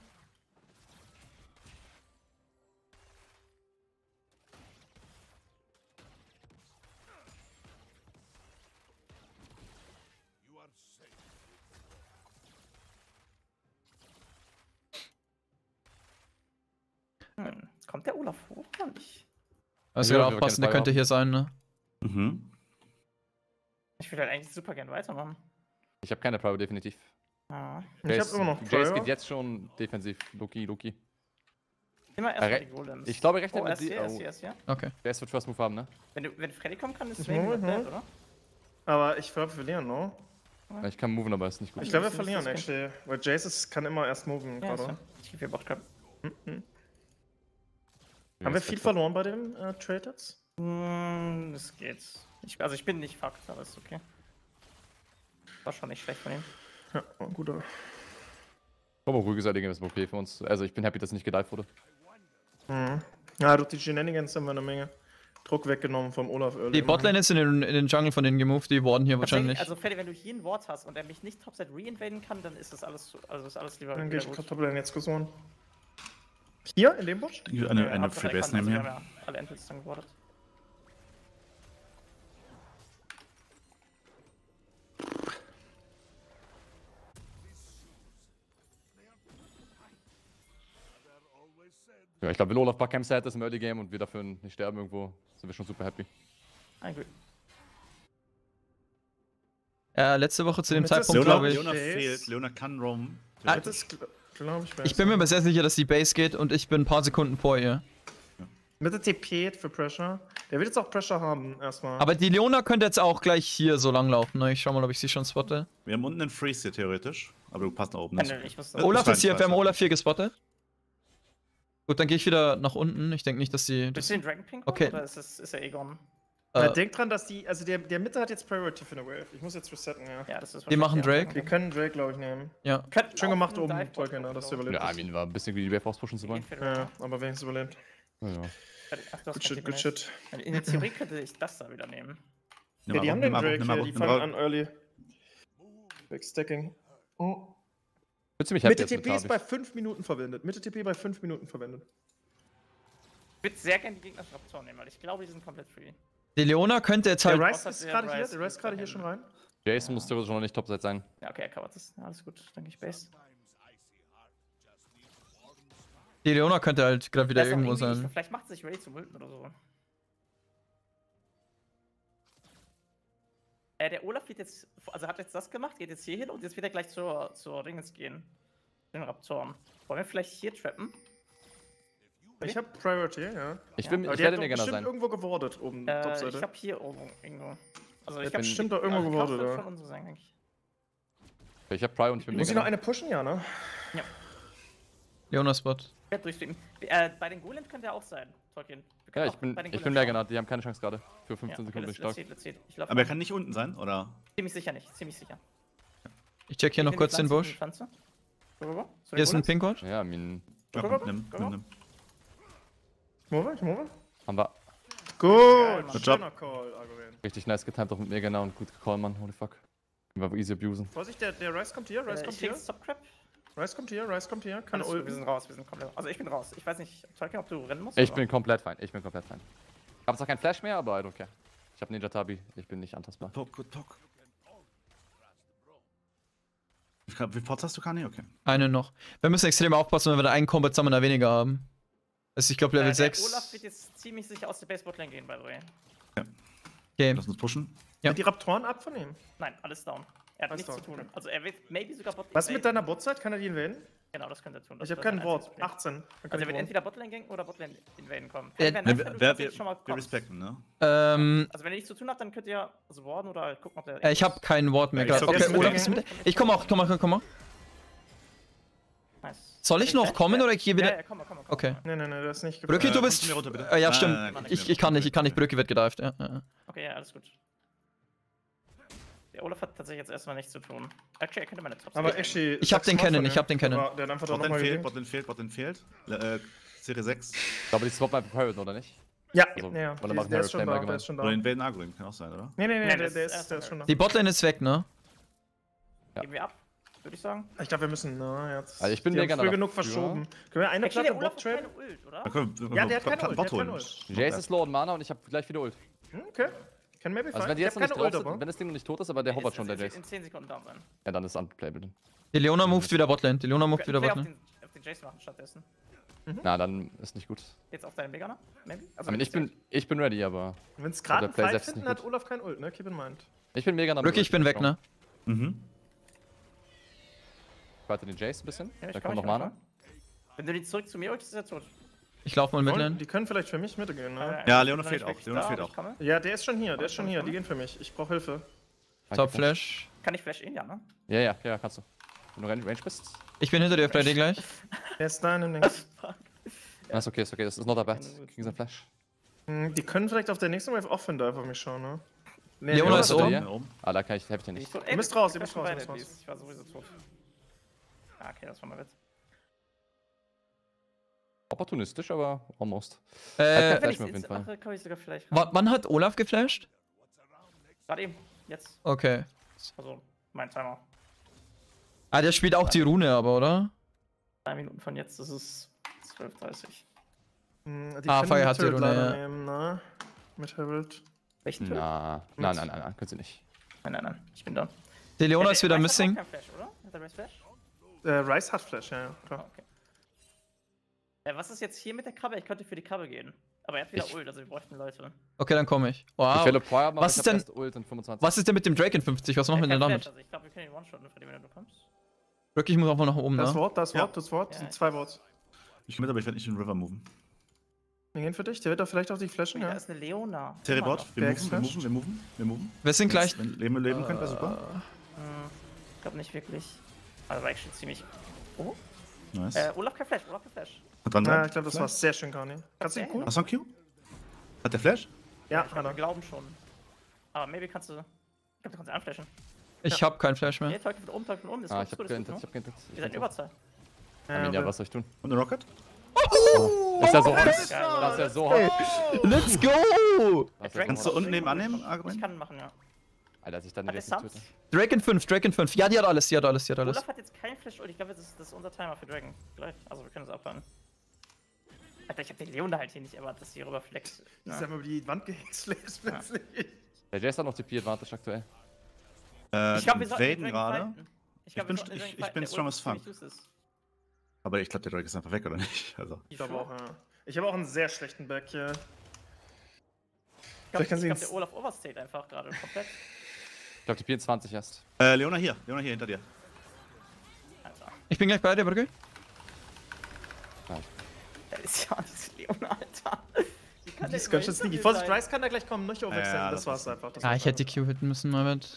Hm. Kommt der Olaf hoch oder nicht? Also Ja, ja, wir aufpassen, der kennen könnte hier sein, ne? Mhm. Ich würde halt eigentlich super gerne weitermachen. Ich habe keine Prio, definitiv. Ja. Ich habe immer noch Jace Prio. geht jetzt schon defensiv. Luki, Luki. Immer erstmal Re- die Golems. Ich glaube, rechnet Oh, mit erst die. hier, erst Oh, hier, erst hier. Okay. Jace wird First Move haben, ne? Wenn, du, wenn Freddy kommen kann, ist Ich Swain move, mit ich Dead, move. oder? Aber ich glaube, wir verlieren, no? Ja, ich kann moven, aber ist nicht gut. Ich glaube, wir das ist verlieren, das actually. Weil Jace ist, kann immer erst moven Ja, ist gerade. ja. Ich gebe hier Botcrap. Mhm. Haben wir viel verloren bei dem äh, Trade jetzt? Hm, das geht. Ich, also ich bin nicht fucked, aber ist okay. War schon nicht schlecht von ihm. Ja, war ein guter. Aber ruhige Seite ist okay für uns. Also ich bin happy, dass nicht gedived wurde. Mhm. Ja, durch die Shenanigans haben wir eine Menge Druck weggenommen vom Olaf Early. Die Botlane ist in den, in den Jungle von denen gemoved, die warden hier wahrscheinlich. Also Freddy, wenn du hier ein Wort hast und er mich nicht topside reinvaden kann, dann ist das alles, zu- also ist alles lieber Dann wieder gehe ich gut. Top-Lane jetzt gesucht. Hier, in dem Busch? Eine, Ja, eine Hauptsache Free Base kann, also nehmen wir hier. haben ja alle Endpills dann gewordet. Ja, ich glaube, wenn Olaf Buckham sad ist im Early Game und wir dafür nicht sterben irgendwo, sind wir schon super happy. Ein gut. Ja, letzte Woche zu dem Mit das Zeitpunkt, Leona- glaube ich. Leona Base. fehlt, Leona kann roamen. Ah, Das ist, glaube ich, Ich bin mir aber sehr sicher, dass die Base geht und ich bin ein paar Sekunden vor ihr. Mit der T P für Pressure. Der wird jetzt auch Pressure haben, erstmal. Aber die Leona könnte jetzt auch gleich hier so lang laufen. Ne? Ich schau mal, ob ich sie schon spotte. Wir haben unten einen Freeze hier theoretisch, aber du passt nach oben. Nein, das ist nein, okay. ich muss Das Olaf war ist hier, ein wir haben Zweifel. Olaf hier gespottet. Gut, dann gehe ich wieder nach unten. Ich denke nicht, dass die. Bist Das, du den Dragon Pink Okay. oder ist, es, ist er Egon? Ja, äh, denk dran, dass die, also der, der Mitte hat jetzt Priority für eine Wave. Ich muss jetzt resetten, ja. Ja, das ist Die machen wahrscheinlich Drake. Wir können Drake, glaube ich, nehmen. ja. Könnten Schön auch gemacht einen oben, Dive Tolkien, Bot dass du machen, überlebt Ja, hast. I mean, war ein bisschen wie die Wave auspushen zu wollen. Geht für Ja, Drake. aber wenigstens überlebt. Ja, ja. Ach, du hast Good kein shit, good Ticket shit. mehr. In der Theorie könnte ich das da wieder nehmen. Nimm Ja, die Abo, haben nimm den Abo, Drake nimm hier, Abo, die nimm fangen Abo. an early. Backstacking. Oh. Wird ziemlich happy Mitte jetzt T mit P ist bei Tabi. fünf Minuten verwendet. Mitte T P bei fünf Minuten verwendet. Ich würde sehr gerne die Gegner Raptoren nehmen, weil ich glaube, die sind komplett free. Die Leona könnte jetzt Der halt. Rice außer ist der gerade hier, Rice der Rice ist gerade hier dahin. schon rein. Jason muss theoretisch noch nicht Topside sein. Ja, okay, er covert das. Ja, alles gut, dann gehe ich Base. Die Leona könnte halt gerade wieder Das ist auch irgendwo irgendwie- sein. Vielleicht macht sich Ray zum Ulten oder so. Äh, der Olaf wird jetzt, also hat jetzt das gemacht, geht jetzt hier hin und jetzt wird er gleich zur, zur Ringens gehen. Den Raptoren. Wollen wir vielleicht hier trappen? Ich habe Priority, ja. Ich, Ja. bin, Aber ich der hat werde doch mir gerne bestimmt sein. irgendwo gewordet oben, Äh, Topseite. ich habe hier oben irgendwo. Also ich Ich habe bin- Stimmt doch irgendwo gewordet, oder? oder? Von uns sein, denke ich. Ich habe Prio und ich bin Muss ich mega noch eine pushen, ja, ne? Leona-Spot. Ja, durchstehen. Äh, bei den Golems könnte er auch sein, Tolkien. Wir Ja, können ich auch bin, bei den ich Golems bin mehr schauen. genannt, die haben keine Chance gerade. Für fünfzehn Ja, okay, Sekunden bin let's, ich let's stark. see, let's see. Ich glaub, Aber er kann nicht unten sein, oder? ziemlich sicher nicht, ziemlich sicher. Ich check hier Ich noch nehm kurz die den Pflanze, Busch. die Pflanze. Go, go, go. Zu den Hier ist ein Golems. Pinkwatch. Ja, I mean, Ja, Go, komm, go, nimm, go, nimm, go. nimm. Move, ich move. haben wir Gut, Good job. schöner Call, Argument. richtig nice getimed, auch mit mir genau und gut gecallt, Mann. Holy fuck. Können wir easy abusen. Vorsicht, der, der Rice kommt hier, Rice Äh, kommt ich hier. krieg Stopcrap. Rice kommt hier, Rice kommt hier. Kann Alles gut, wir ulten. sind raus, wir sind komplett. Also ich bin raus. Ich weiß nicht, Tolkien, ob du rennen musst. Ich oder? bin komplett fein, ich bin komplett fein. Ich hab zwar kein Flash mehr, aber I don't care. Ich hab Ninja Tabi, ich bin nicht antastbar. Talk, good talk. Ich kann, wie Pots hast du, Kani? Okay. Eine noch. Wir müssen extrem aufpassen, wenn wir da einen Combat Summoner weniger haben. Also ich glaube Level äh, der sechs. Olaf wird jetzt ziemlich sicher aus der Baseball-Lane gehen, by the way. Okay. Lass uns pushen. Ja. Wird die Raptoren ab von ihm? Nein, alles down. Er hat Alles nichts zu down, tun. okay. Also er wird maybe sogar Botlane. Was mit invaden. deiner Botzeit? Kann er die invaden? Genau, das könnte er tun. Das Ich habe ist kein sein Wort. einziges Problem. achtzehn. Dann kann Also er ich wird Wort. entweder Botlane ganken oder Botlane invaden kommen. Äh, Wäre Wir, nice, wenn wir, du wir, tatsächlich schon mal wir kommst. respekten, ne? Ähm, Also wenn ihr nichts zu tun habt, dann könnt ihr also warden oder gucken, ob der... äh, ich habe kein Wort mehr Ja, ich gerade. sag, Okay, der Olaf ist ist mit. Ich komm auch, komm mal, komm mal. Nice. Soll ich noch kommen oder ich gehe Ja, wieder? ja, komm mal, komm mal. Komm Okay. mal. Nee, nee, nee, das ist nicht Brücke, Äh, du kommst bist. du mir runter, bitte? Äh, ja, Nein, stimmt. nein, nein, ich, nein, ich kann nein, nicht, ich kann nicht. nein. Brücke wird gedived. Ja, ja. Okay, ja, alles gut. Der Olaf hat tatsächlich jetzt erstmal nichts zu tun. Actually, er könnte meine Tops Aber nehmen. actually. Ich hab den sechs Mal Cannon, von ich ihm. hab den Cannon. Der war- Der hat einfach doch Botlane nochmal fehlt, gegeben. Botlane fehlt, Botlane fehlt. Äh, Serie sechs. Ich glaube, die Swap bleibt Private, oder nicht? Ja, Also, ja, ja. weil er Der, macht der Harry ist schon Flame da, der allgemein. ist schon da. Oder Invaden Arguing, kann auch sein, oder? Nee, nee, nee, Nee, der, das der, ist ist, der ist schon da. Die Botlane ist weg, ne? Geben wir ab, würde ich sagen. Ich glaube, wir müssen. Na, jetzt. Also ich bin die haben mega früh dafür. genug verschoben. Können wir eine Actually, Platte der Olaf Bot hat traden? keine Ult, oder? Dann können wir- Ja, der hat keine Bot Ult, der hat holen. keine Ult. Jace ist low on Mana und ich hab gleich wieder Ult. Hm, okay. Can maybe Also find. wenn die Ich jetzt hab noch nicht keine drauf Ult, sind, aber. wenn das Ding noch nicht tot ist, aber der hovert schon, der Jace. Jace. In zehn Sekunden down sein. Ja, dann ist unplayable. Die Leona moved wieder Botlane. Die Leona moved Wir wieder können Play auf Botlane. den, auf den Jace machen stattdessen. Na, dann ist nicht gut. Jetzt auf deinen Veganer? Maybe? I mean, ich bin, ich bin ready, aber Wenn es gerade der einen Play Fight selbst ist finden, nicht hat gut. Olaf kein Ult, ne? Keep in mind. Ich bin mega am Rücke, ich bin weg, ne? Mhm. Ich warte den Jace ein bisschen. Ja, ich Da komm, kommt ich noch komm, Mana. Wenn du die zurück zu mir holst, ist er tot. Ich laufe mal mit Lane. Die können vielleicht für mich mitgehen, ne? Äh, Ja, ich Leona bin fehlt noch nicht auch, wirklich Leona da, fehlt aber ich auch. komme. Ja, der ist schon hier, der ist schon Komm, hier. komm. Die gehen für mich. Ich brauche Hilfe. Top Flash. Kann ich Flash in, ja, ne? Ja, ja, ja, kannst du. Wenn du Range, Range bist. Ich bin hinter dir, Freddy, gleich. Der ist da in dem Ding. Fuck. Ja, ist okay, ist okay. Das ist not a bad. Gegen seinen Flash. Hm, Die können vielleicht auf der nächsten Wave Off-Dive auf mich schauen, ne? Nee, Leona ist tot. oben. Ja. Oben. Ah, da kann ich, helf ich dir Die nicht. ist tot. Ihr müsst raus, ihr wir müsst crashen raus, ihr beide, müsst raus. Ich war sowieso tot. Ah, okay, das war mal Witz. Opportunistisch, aber almost. Äh, Flash Wenn ich mir auf jeden Fall. mache, kann ich sogar vielleicht. wa- wann hat Olaf geflasht? Gerade eben. Jetzt. Okay. Also, mein Timer. Ah, der spielt auch die Rune, aber, oder? Drei Minuten von jetzt, das ist zwölf Uhr dreißig. Hm, Die Ah, können Feuer die hat die Turret Rune, leider ja. nehmen, ne? Mit Herald. Welchen Turret? Na, nein, nein, nein, nein, können sie nicht. Nein, nein, nein. Ich bin da. Die Leona ist wieder Rice missing. Hat auch keinen Flash, oder? Hat der Rice Flash? Äh, Rice hat Flash, ja, ja, Ah, klar. okay. Äh, was ist jetzt hier mit der Krabbe? Ich könnte für die Krabbe gehen. Aber er hat wieder Ich- Ult, also wir bräuchten Leute. Okay, dann komme ich. Ich Wow. will Feuer machen, Was ich ist hab denn- erst Ult in fünfundzwanzig. Was ist denn mit dem Drake in fünfzig? Was machen wir Er denn hat keinen damit? Flash, also ich glaube, wir können ihn one-shotten, Freddy, wenn du kommst. Wirklich, ich muss auch mal nach oben, Das ne? Wort, das Ja. Wort, das Wort. Ja, sind ich zwei weiß. Worts. Ich komme mit, aber ich werde nicht in den River moven. Wir gehen für dich. Der wird da vielleicht auch die Flashen, Da ja. ist eine Leona. Terrebot, Immer noch. wir Wer moven, wir exflasht? moven, wir moven, wir moven. Wir sind gleich. Wenn Leben leben könnt, wäre super. Hm, ich glaube nicht wirklich. Also war actually ziemlich. Oh? Nice. Äh, Olaf kein Flash, Olaf kein Flash. Und dann Ja, ich glaube, das war's. Sehr schön, Garni. Kannst du ihn Okay. cool? Hast du einen Q? Hat der Flash? Ja, ich hat meine, wir er. glauben schon. Aber maybe kannst du. Ich glaube, du kannst ihn anflashen. Ich hab keinen Flash Nee, mehr. Teufel von oben, Teufel von oben. Das ist Ah, gut, ich hab das ist gut, geintet, das ich ist hab gut. geintet. Wir sind in Überzahl. Arminia, aber- was soll ich tun? Und eine Rocket? Ist ja so hot. Das ist ja so hot. Let's go! Das ist ja so Kannst du hot. unten nebenan nehmen, Ich Argument? kann machen, ja. Alter, dass ich dann Hat der direkt nicht Suns? töte. Drake in fünf, Drake in fünf. Ja, die hat alles, die hat alles, die hat alles. Olaf hat jetzt kein Flash Ult. Ich glaube, das ist, das ist unser Timer für Dragon. Gleich. Also, wir können es abwarten. Alter, ich hab den Leona halt hier nicht erwartet, dass die rüber flext. Ich sag mal, über die Wand gehexlet plötzlich. Der Jace hat noch T P-Advantage aktuell. Äh, Ich glaube, wir sollten Vaden den Dragon gerade. fighten. Ich glaub, bin wir sollten den st- Dragon ich- ich fighten. bin Der strong Ult as ist ziemlich fuck. useless. Aber ich glaube, der Drake ist einfach weg, oder nicht? Also. Ich glaube auch, ja. Ich habe auch einen sehr schlechten Back hier. Ich glaube, Vielleicht kann sie glaub, ins- der Olaf overstayed einfach gerade komplett. Ich glaube, T P in zwanzig erst. Äh, Leona hier, Leona hier hinter dir. Alter. Ich bin gleich bei dir, Brücke. Das ist ja diese Leona, Alter. Wie kann Die der ist ganz schön über sneaky. Instabil Vorsicht, sein? Rice kann da gleich kommen, nicht overextenden. Ja, das das war's ist- einfach. Das Ah, war's ich hätte die einfach. Q hitten müssen, Marvin.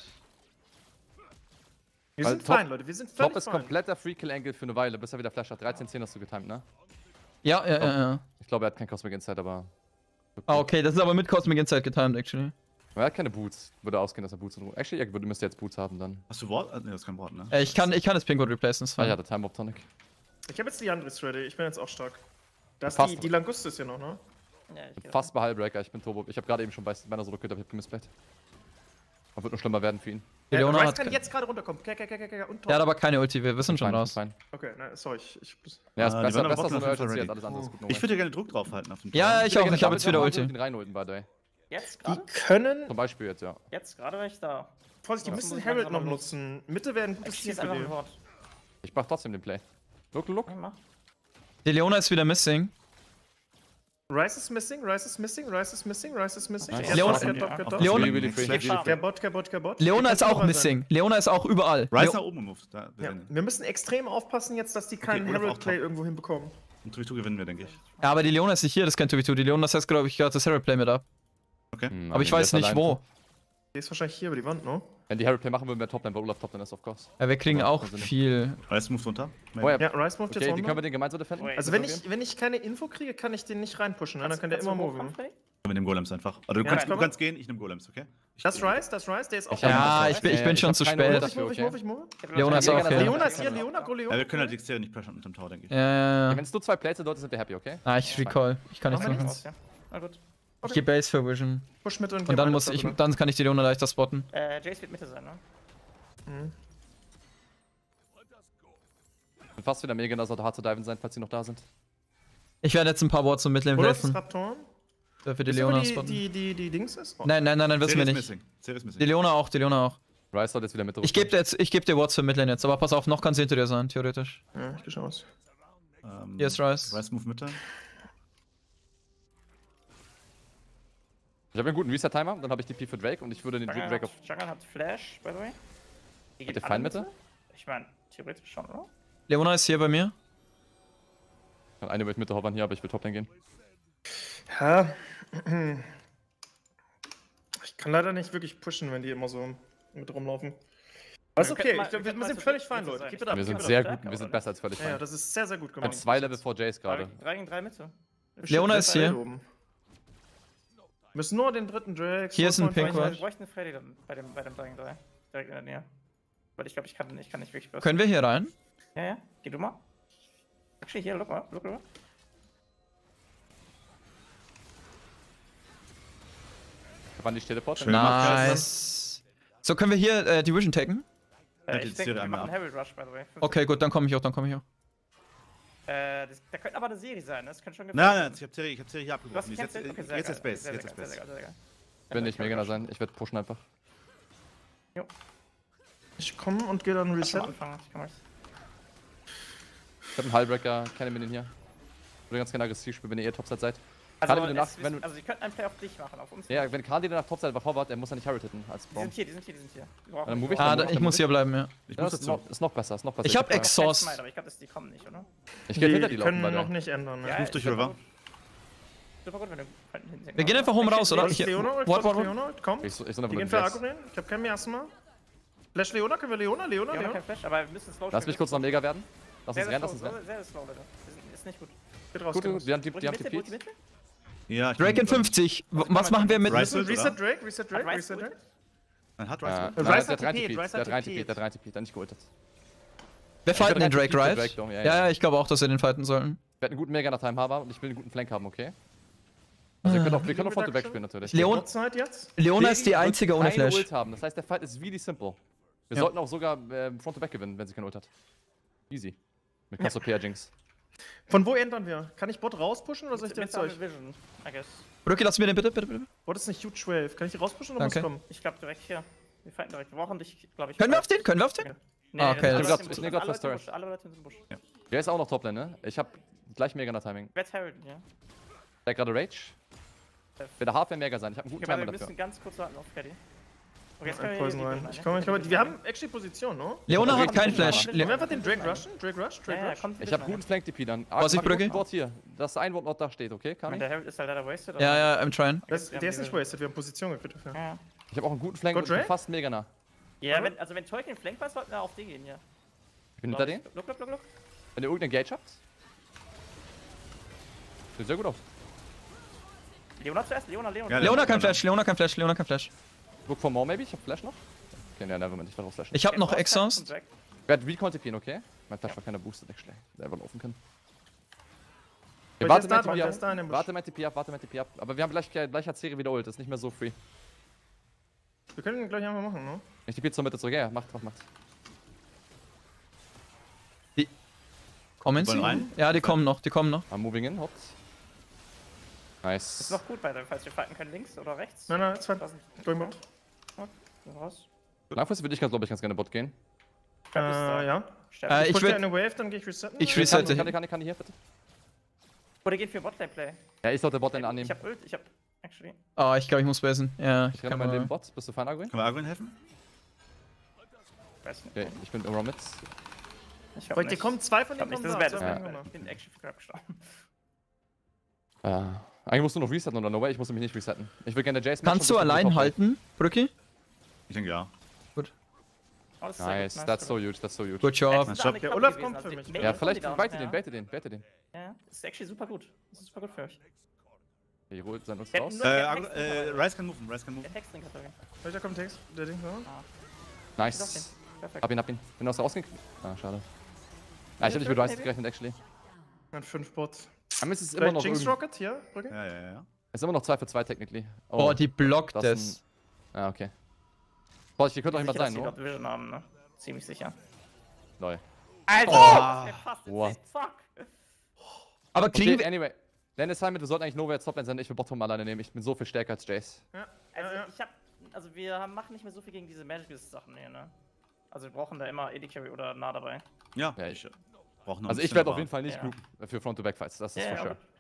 Wir Weil sind Top- fein, Leute. Wir sind Top völlig ist fein. kompletter Free-Kill-Angle für eine Weile, bis er wieder Flash hat. dreizehn zehn hast du getimed, ne? Ja, ja, ja, ja. Ich glaube, er hat kein Cosmic Insight, aber. Ah, okay, das ist aber mit Cosmic Insight getimed, actually. Aber er hat keine Boots. Würde ausgehen, dass er Boots hat. Actually, er würde- müsste jetzt Boots haben dann. Hast du Wort? Ne, das ist kein Wort, ne? Äh, ich kann, ich kann das Pingo replacen, ist Ah, fein. ja, der Time of Tonic. Ich habe jetzt die Andres ready. Ich bin jetzt auch stark. Da ist Fast. die, die Langustus hier noch, ne? Ja, ich geh Fast bei Hullbreaker, ich bin Turbo. Ich habe gerade eben schon bei meiner Solo-Kit, aber ich hab gemisplayt. Und wird nur schlimmer werden für ihn. Die Ja, Leona Rice hat, kann ke- jetzt gerade runterkommen. K, K, K, K, K, und top. der hat aber keine Ulti, wir wissen schon Fein, raus. fein. Okay, nein, sorry. Ich, ich, Ja, ist Ah, die besser, waren am besser Bottom so eine auf jeden Fall Urgency als ready. alles andere. Ist gut, no Ich way. würde dir gerne Druck draufhalten auf den Ja, Turm. ich auch, ich habe jetzt wieder Ulti. Ulti. Den reinulten, by the way. Jetzt die gerade? können. Zum Beispiel jetzt, ja. Jetzt gerade war ich da. Vorsicht, die Ja, müssen muss Herald langsam noch mal los. nutzen. Mitte wäre ein gutes Ich Ziel schieß für einfach ein die. Wort. Ich mach trotzdem den Play. Look, look. Okay, mach. Die Leona ist wieder missing. Rice is missing, Rice is missing, Rice is missing, Rice is missing. Nice. Get Leon- bot, get bot, get Auf bot. Leon- Really, really free. Slash. Really free. Get bot, get bot, get bot. Leona Die ist können auch überall sein. missing. Leona ist auch überall. Rice Leo nach oben gemoved. Da, wir Ja, sehen ihn. wir müssen extrem aufpassen jetzt, dass die keinen Olaf auch Herald-Play top. irgendwo hinbekommen. Und zwei zwei gewinnen wir, denke ich. Ja, aber die Leona ist nicht hier, das ist kein zwei zwei. Die Leona setzt, glaube ich, gerade das Herald Play mit ab. Okay. Hm, Aber ich Arminia weiß ist nicht allein. wo. Die ist wahrscheinlich hier über die Wand, ne? Wenn die Harry Play machen würden, wäre Topline, weil Olaf Topline ist, of course. Ja, wir kriegen Ja, auch also nicht. viel. Rice moved runter. Oh ja, Ja, Rice moved okay, jetzt die können wir runter. den gemeinsam defenden. Wait. Also wenn ich, wenn ich keine Info kriege, kann ich den nicht reinpushen, ne? Dann kann der immer moven. Wir nehmen Golems einfach. Oder du, Ja, kannst, komm. du kannst gehen, ich nehme Golems, okay? Ich Das Rice, das Rice, der ist auch Ich hab- Ja, ich bin, ich Äh, bin ich schon hab zu keine spät. Ulti. Ich move, ich move, ich move. Leona ist auch hier. Leona ist hier, Leona, go Leona. Ja, wir können halt die Xeria nicht pushen unter dem Tower, denke ich. Ja, ja, ja. Wenn es nur zwei Plates dort sind, wir happy, okay? Ah, ich recall. Ich kann nichts Machen wir machen. nichts. Ja. Na gut. Ich gehe Base für Vision. Push mit und Und dann muss ich, dann kann ich die Leona leichter spotten. Äh, Jace wird Mitte sein, ne? Ich bin fast wieder mega, dass er hart zu diven sein, falls sie noch da sind. Ich werde jetzt ein paar Worte zum Midlane Oder ist helfen. Raptoren? Für die Ist aber Leona die, spotten. die, die, die Dings ist? Oh. Nein, nein, nein, nein, wissen wir Xeria ist nicht. missing. Xeria ist missing. Die Leona auch, die Leona auch. Rice soll jetzt wieder mit Ich gebe dir jetzt, ich gebe dir Worts für Midlane jetzt, aber pass auf, noch kann sie hinter dir sein, theoretisch. Ja, ich geh schon aus. Ähm, Hier ist Rice. Rice move Mitte. Ich habe einen guten Reset-Timer, dann habe ich D P für Drake und ich würde den Jungle Drake auf. hat, Jungle hat Flash, by the way. Die Hat geht der alle Feindmitte? Ich meine, theoretisch schon, oder? Leona ist hier bei mir. Eine wird Mitte hovern hier, aber ich will Toplane gehen. Ja. Ich kann leider nicht wirklich pushen, wenn die immer so mit rumlaufen. Aber ist Wir okay, könnten mal- ich, wir wir, könnten wir mal sind zu völlig dritt fein, Mitte Leute. sein. Keep it up, Wir keep sind it up. sehr stärker, gut, wir sind oder? besser als völlig Ja, ja, fein. das ist sehr, sehr gut Wir haben gemacht. zwei Level vor Jace gerade. drei gegen drei Mitte. Leona ist hier. Wir müssen nur den dritten Drake. Hier ist ein Soulpoint Pink rein- Wir bräuchten einen Freddy dann bei dem, bei dem drei gegen drei. Direkt in der Nähe. Weil ich glaube, ich kann, ich kann nicht wirklich was. Können wir hier rein? Ja, ja. Geh du mal. Actually, hier, look mal. Look mal. Wann die Teleport? Schön. gemacht, Nice. So, können wir hier äh, die Vision taken? Äh, jetzt ich denke, zählt wir einmal machen ab. Herald Rush, by the way. Okay, gut, dann komme ich auch, dann komme ich auch. Äh, das, da könnte aber eine Serie sein, ne? Das könnte schon Nein, nein, ich hab Terry, ich hab Terry hier Du hast abgebrochen. Jetzt, gecancelt? Okay, sehr jetzt geil. ist Space, Sehr, jetzt sehr ist geil, sehr Space. geil, sehr geil. Ich will nicht mega nah sein, ich werde pushen einfach. Ich komme und gehe dann Lass Reset. mal anfangen. Ich kann mal. Ich habe einen Hullbreaker, kenne mir den hier. Ich würde ganz gerne aggressiv spielen, wenn ihr eher Topside seid. Also, Gerade wenn du nach- es, wenn du- also, sie könnten einen Play auf dich machen, auf uns. Ja, wenn Cardi dann nach Topside einfach hovert, er muss er nicht Hurry hitten als Die Braum. sind hier, die sind hier, die sind hier. Die brauchen Dann nicht move ich vor. Ah, dann da, move ich muss hier bleiben, ja. Ich Ja, muss das ist dazu. noch, ist noch besser, ist noch besser. Ich hab würd- Ex- Ex Exhaust. aber ich glaube, die kommen nicht, oder? Ich kann hinter die Die laufen, können bei noch der. nicht ändern. Ne? ruf dich super rüber. gut. Super gut, wenn du hinten hinten- Wir gehen einfach home raus, oder? Was Ich, ist Leona? what, Was what, ist what? Leona? Komm. Ich, so- ich so Die einfach gehen nur für Jax. Agro rein. Ich hab keinen mehr erstmal. Flash Leona, können wir Leona? Leona, Wir haben noch Leona? kein Flash, aber wir müssen slow Lass mich kurz noch mega werden. Lass Sehr, uns sehr rennen, lass slow, uns rennen. sehr, sehr slow, Leute. Wir sind- Ist nicht gut. Geht raus, Gut, geht gut, raus. die haben die, Brot die haben Mitte, die Brot Peats. Mitte? Ja, ich Drake in bin- fünfzig. W- Was machen wir mit. Rice Reset, Ult, Reset oder? Drake, Reset Drake, Hat Rice Reset Drake. ultet? Dann hat Ja, Rice. nein, Ult. Rice der hat hat rein TP, TP, Rice der hat hat rein TP. TP, der hat rein TP, der hat nicht geultet. Wir fighten den Ich würd Drake, relativ right? viel Drake, Ja, ja, ja. ja, ich glaube auch, dass wir den fighten sollten. Ich werde einen guten Mega nach Time haben und ich will einen guten Flank haben, okay? Also wir können auch, wir können auch Front to Back spielen natürlich. Leon- Uhrzeit jetzt? Leona ist die Terry wird einzige ohne keine Flash. Ult haben. Das heißt, der Fight ist really simple. Wir Ja. sollten auch sogar äh, Front to Back gewinnen, wenn sie keine Ult hat. Easy. Mit Cassiopeia Jinx. Von wo ändern wir? Kann ich Bot rauspushen oder soll ich Mit direkt zu euch? Vision, I guess. Brücke, lass mir den bitte, bitte, bitte. Bot ist eine Huge Wave. Kann ich die rauspushen oder Danke. muss ich kommen? Ich glaube direkt hier. Wir fighten direkt. Wir brauchen dich, glaube ich. Können wir auf den? Können wir auf den? Nee, Ah, okay, alle das- Leute im ich Busch, nehm grad alle First Leute im Turret. Busch, alle Leute sind im Busch. Der ist auch noch Toplane, ne? Ich hab gleich Mega nach Timing. Wer Herald, ja. Der hat gerade Rage. Wird der Hardware Mega sein. Ich hab einen guten Okay, warte, Timer wir dafür. müssen ganz kurz warten auf Freddy. Okay, jetzt können Ein wir Poison hier die rein. Vision Ich rein, komme, ja? ich komme. Wir haben actually Position, ne? Leona Ja, hat keinen ja, Flash. ja. Wollen wir Le einfach den Drake rushen? Drake rush? Drake Ja, ja, rush? kommt die Ich hab Vision guten Flank-T P dann. Was ich mach Brücke? guten Wort hier. Das ein Wort noch da steht, okay? rein. Kann Und ich? der Herald ist halt leider wasted. Ja, ja, I'm trying. Der ist, der ist nicht wasted, wir haben Position gekriegt dafür. Ja, ja. Ich hab auch einen guten Flank Go und ich bin Drake? fast mega nah. Ja, wenn, also wenn Tolkien Flank war, sollten wir auf den gehen, ja. Ich bin hinter denen. Look, look, look, look. Wenn ihr irgendeinen Gage habt. Sieht sehr gut aus. Leona zuerst, Leona, Leona. Ja, Leona kein Flash, Leona kein Flash, Leona kein Flash. Look for more maybe. Ich hab Flash noch. Okay, ja, nevermind. Ich werde raus flashen. Ich hab noch Okay, Exhaust. und Drake. Ich werde Recon T P, okay? Mein Flash war keiner boosted, nicht schlecht. Der einfach laufen können. Der Okay, warte ist da mein dran, T P der ab. ist da in dem Busch. Warte mein T P ab, warte mein T P ab. Aber wir haben gleich, gleich hat Serie wieder Ult, das ist nicht mehr so free. Wir können ihn gleich einfach machen, ne? Ich T P zur Mitte zurück, ja, ja, macht, macht, macht. Kommen Wollen sie? rein? Ja, die kommen noch, die kommen noch. I'm moving in, hops. Ist Nice. noch gut bei dem, falls wir fighten können, links oder rechts. Nein, nein, ist fein. Da sind- Going Bot. Gehen raus. Langfristig würde ich ganz, glaube ich, ganz gerne Bot gehen. Äh, ja. Sterb. Äh, Ich ich push würd- eine Wave, dann gehe ich resetten. Ich Kann, resette. kann, kann, kann, kann ich hier, bitte? Oder geht für Botlane-Play. Ja, ich sollte Botlane Ich annehmen. hab Ult, ich hab. Actually. Ah, ich glaube, ich muss basen. Ja, ich Ich renne kann mein Leben mal. Bot. Bist du fein, Arguin? Können wir Arguin helfen? Weiß nicht. Okay, ich bin around mit. Ich hab Leute, nicht. kommen zwei von Ich hab denen nicht, kommen das da. ist zwei bad, von das denen ist kommen bad. Ich bin actually für knapp gestorben. Äh, eigentlich musst du noch resetten oder no way, ich muss mich nicht resetten. Ich will gerne Jace matchen, Kannst du bis wir allein Top halten, Brücki? Ich denke ja. Oh, das ist gehen. sehr Nice, gut, that's so oder? huge, that's so huge. Good Ja, job. es ist Nice da job. eine Der Klappe Olaf gewesen, kommt für also mich. die- Ja, die vielleicht kommen die baitet da, den, ja. baitet den, baitet den. Ja, das ist actually super gut. Das ist super gut für euch. Okay, holt sein Lutz Wir raus. hätten Äh, nur- Argu- äh, Rice kann moven, Rice kann moven. Der Text drin Katharina. Welcher kommt Text? Der Ding, ja? Nice. Perfekt. Hab ihn, hab ihn. Bin aus rausgekriegt. Ah, schade. Ah, ich hab nicht mit Rice gerechnet, actually. Mit fünf Bots. Aber es ist immer noch Jinx irgendwie, Rocket hier, Brücke? Ja, ja, ja. es ist immer noch zwei für zwei, technically. Oh, die blockt das das. Ah, okay. Boah, hier könnte auch jemand Sicher, sein, dass die oder? dort Vision haben, ne? Ziemlich sicher. Lol. Alter! Oh. der fast What? jetzt, fuck! Aber kriegen Okay, wir. anyway. Landis Simon, wir sollten eigentlich Nova jetzt Topline sein, ich will Bottom alleine nehmen. Ich bin so viel stärker als Jace. Ja. Also, ja, ja. ich hab. Also, wir haben- machen nicht mehr so viel gegen diese Magic-Sachen hier, ne? Also, wir brauchen da immer Eddy Carry oder nah dabei. Ja, Ja, ich brauche noch Also ein ich werde bisschen, auf jeden Fall nicht Ja. groupen für Front-to-Back-Fights, das ist Ja, for ja, sure. aber-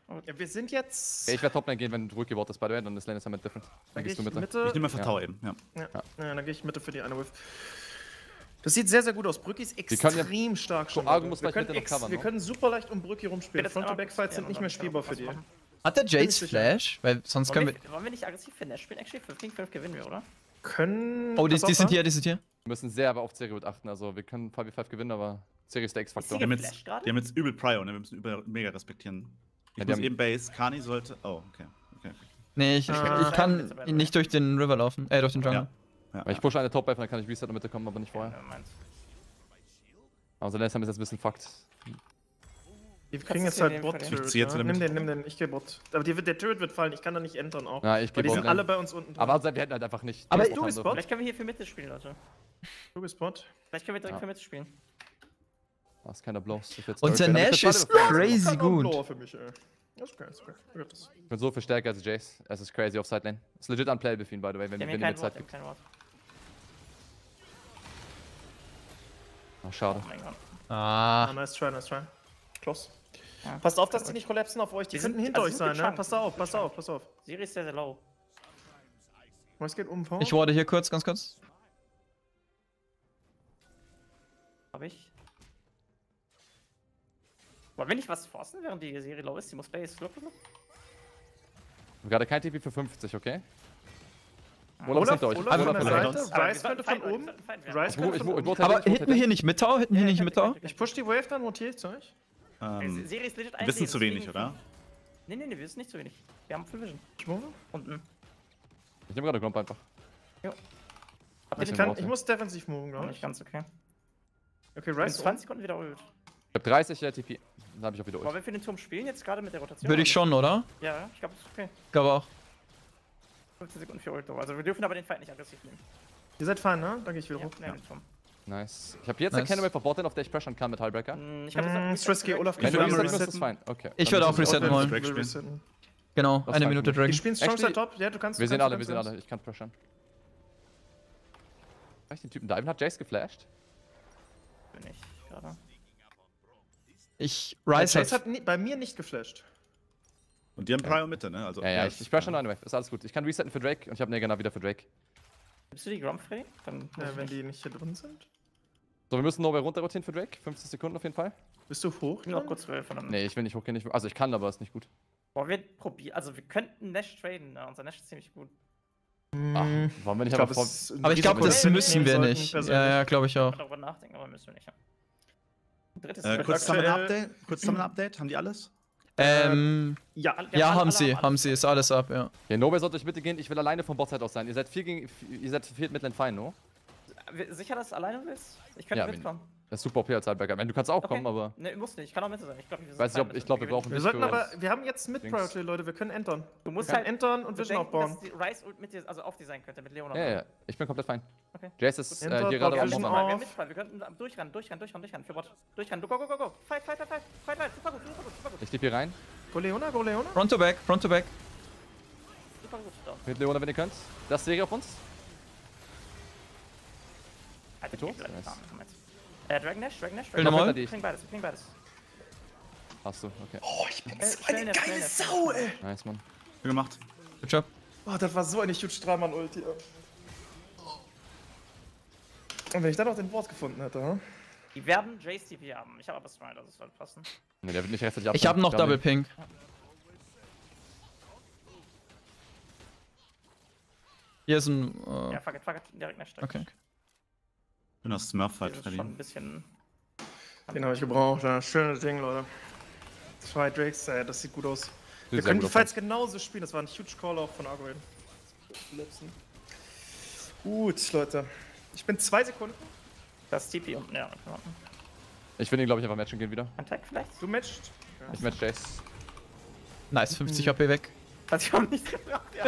Ja, wir sind jetzt. Ja, ich werde Toplane gehen, wenn du zurückgebaut ist, by the way, dann ist Lane Summit different. Dann Dann gehst geh du ich Mitte. Mitte. Ich nehme einfach Ja. Tower eben, ja. Ja. Ja. Ja, dann gehe ich Mitte für die eine Wave. Das sieht sehr, sehr gut aus. Brücki ist Wir können ja- extrem stark schon. Argo Leute. muss wir, vielleicht können Mitte noch ex- covern, wir ne? können super leicht um Brücki Ich will rumspielen. jetzt Front- und einmal Backfights sind probieren nicht und mehr dann spielbar können für wir die. was machen. Hat der Bin Jace ich sicher. Flash? Weil sonst können Wollen wir. wir, wollen wir nicht aggressiv für Nash spielen? Actually, fünf gegen fünf gewinnen wir, oder? Können. Oh, die, pass auf, die sind ne? hier, die sind hier. Wir müssen sehr aber auf Serie achten. Also wir können fünf gegen fünf gewinnen, aber Serie ist der X-Faktor. Ist Die haben, Flash jetzt, gerade? die haben jetzt übel Prio, ne? Wir müssen über, mega respektieren. Ich Ja, die muss haben- eben Base. Kani sollte. Oh, okay. okay. Nee, ich, Ah. ich kann nicht durch den River laufen. Äh, durch den Jungle. Ja. Ja, Weil ich pushe eine Top-Wave und dann kann ich Reset in Mitte kommen, aber nicht vorher. Ja, meins. Also Lane Summit ist jetzt ein bisschen fucked. Die Kannst kriegen du jetzt den halt nehmen Bot von dem? Turret. Ich zieh jetzt Ne? in der Nimm Mitte. den, nimm den, ich geh Bot. Aber die, der Turret wird fallen, ich kann da nicht entern auch. Ja, ich Weil gebe die sind Bot alle Lane. bei uns unten drin. Aber also, wir hätten halt einfach nicht. Aber Bot du haben bist dürfen. Bot. Vielleicht können wir hier für Mitte spielen, Leute. Du bist Bot. Vielleicht können wir direkt Ja. für Mitte spielen. Das ist keiner Blows. Ich will jetzt Und der Turret werden. Nash Aber ich ist will beide- crazy Kein gut. Blower für mich, ey. Das ist okay, das ist okay. Ich hab das. Ich bin so viel stärker als Jace. Es ist crazy auf Sidelane. Es ist legit unplayable für ihn, by the way, wenn Wir wir haben wenn hier die kein mit Wort, Zeit wir haben gibt. kein Wort. Ach, schade. Oh mein Gott. Ah, Ah. nice try, nice try. Close. Ja. Passt auf, dass die nicht kollapsen auf euch. Die Die könnten sind- hinter also euch sind sein, ne? gechunkt, Passt auf, sind passt auf, pass auf. Siri ist sehr, sehr low. Was geht um, Paul? Ich warte hier kurz, ganz kurz. Hab ich. Wollen wir nicht was forcen, während die Serie low ist? Die muss Base look. Ich hab gerade kein T P für fünfzig, okay? Olaf Olaf, ist hinter euch. Olaf von der hinter Seite. euch. Rice könnte von oben. Rice Ich, könnte ich, von ich, oben. ich, Aber ich, ich, hinten hier nicht mit Tower? Hinten hier nicht mit Tower? Ich push die Wave, dann rotiere ich zu euch. Ähm, Serie ist legit wir wissen zu wenig, oder? Nee, nee, nee, wir wissen nicht zu wenig. Wir haben Full Vision. Ich move. Unten. Ich nehme gerade Gromp einfach. Habt Ich ihr Ich, den kann, Worte. ich muss defensiv moven, noch glaube nicht ich. ganz okay. Okay, In Rice. zwanzig Sekunden wieder ult. Ich hab dreißig äh, T P. Dann hab ich auch wieder Wollen Ult. wir für den Turm spielen jetzt gerade mit der Rotation? Würde ich schon, oder? Ja, ja, ich glaube, das ist okay. Ich glaube auch. fünfzehn Sekunden für Ult. Also wir dürfen aber den Fight nicht aggressiv nehmen. Ihr seid fein, ne? Dann gehe ich wieder Ja, hoch. nehmen den Turm. Nice. Ich hab jetzt Nice. eine Cannon Wave auf Botlane, auf der ich pressure kann mit Highbreaker. Hm, Ich glaube, Mm, das ist risky, Olaf. Wenn Ich du will reset resetten. musst, ist fein. Okay. Ich Dann würde auch müssen wir- resetten wollen. Ich will resetten. Genau, Das eine ist Minute fein. Drag. Die spielen Strongside Actually- Top. Ja, du kannst. Wir du sehen kannst, alle, du wir sehen kannst. alle. Ich kann pressuren. Hab ich den Typen Diven hat Jace geflasht? bin ich gerade. Ich Der Rise Chase hat. hat ni- bei mir nicht geflasht. Und die haben Prio Mitte, ne? Also, Ja, ja, ich, ich pressure nur eine Wave. Ist alles gut. Ich kann resetten für Drake und ich hab Negana wieder für Drake. Bist du die Gromp Freddy? Dann muss Ja, ich wenn nicht. die nicht hier drin sind. So, wir müssen Nova runter rotieren für Drake. fünfzig Sekunden auf jeden Fall. Bist du hoch? Ich bin noch kurz zwölf von einem. Nee, ich will nicht hochgehen. Ich, also ich kann, aber ist nicht gut. Wollen wir probieren? Also wir könnten Nash traden. Ja, unser Nash ist ziemlich gut. Ach, Mm, wollen wir nicht ich glaub, aber vor... es ist ein Aber ich glaube, Risiko, das wir müssen mitnehmen wir sollten, nicht. persönlich. Ja, ja, glaube ich auch. Mal darüber nachdenken, aber müssen wir nicht. Ja. Drittes Äh, Split. kurz aktuell- Summon Update. Kurz Summon Update. Haben die alles? Ähm, Ja, Alle- wir ja, alle- haben alle sie, haben sie, ist alles ab, ja. Ja, Nova sollte euch bitte gehen. Ich will alleine vom Botside aus sein. Ihr seid viel gegen... Ihr seid vier Midland fein, no? Wir- Sicher, dass du alleine willst? Ich könnte Ja, wenn- mitkommen. Das ist super O P als Sidebacker. Wenn du kannst auch Okay. kommen, aber... Ne, muss nicht. Ich kann auch mit sein. Ich glaube, wir sind Weiß ich, fein ob- mit ich dem. glaub, wir gewinnen. brauchen wir nicht sollten für- aber, wir haben jetzt Dings. Mid-Priority, Leute, wir können entern. Du musst Wir halt können entern und Vision bedenken, aufbauen. dass die Rise Ult mit dir, also auf dir sein könnte, mit Leona. Ja, ja, ich bin komplett fein. Okay. Jace ist äh, Enter, hier gerade Bot am Vision Bomber. auf. Wir haben Mitfall. Wir könnten durchrennen, durchrennen, durchrennen, durchrennen für Bot. Durchrennen. Du, go, go, go, go. Fight, fight, fight, fight. Fight, fight. Super gut, super gut, super gut. Ich tippe hier rein. Go Leona, go Leona. Front to back, front to back. Super gut. Doch. Mit Leona, wenn ihr könnt. Das ist Serie auf uns. Alter, Tot? die bleiben Nice. warm, komm jetzt. Äh, Dragon Dash, Dragon Dash, Will Dragon nochmal? Dash. Wir kriegen beides, wir kriegen beides. Hast du, okay. Oh, ich bin Äh, so schnell eine jetzt, schnell geile jetzt. Sau, ey. Nice, Mann. Gut gemacht. Good job. Oh, das war so eine huge Dreimann-Ulti. Und wenn ich dann noch den Wort gefunden hätte, hm? Die werden Jace T P haben. Ich habe aber Stride, also es sollte passen. Ne, der wird nicht rechtzeitig ab. Ich habe noch Double Pink. Hier ist ein. Ja, Äh, fuck it, fuck it. Direkt Nash. okay. okay. Ich bin aus Smurf Das halt, ist Freddy. schon ein bisschen... Den habe ich gebraucht, ja. Schönes Ding, Leute. Zwei Drakes, ey, das sieht gut aus. Wir sehr können gut die aus. Fights genauso spielen, das war ein huge Call auch von Arguin. Gut, Leute. Ich bin zwei Sekunden. Das T P unten, ja. in Ordnung. Ich will ihn, glaube ich, einfach matchen gehen wieder. Attack vielleicht? Du matcht. Ich match Jace. Nice, fünfzig H P weg. Hat sich auch nicht gebraucht, ja.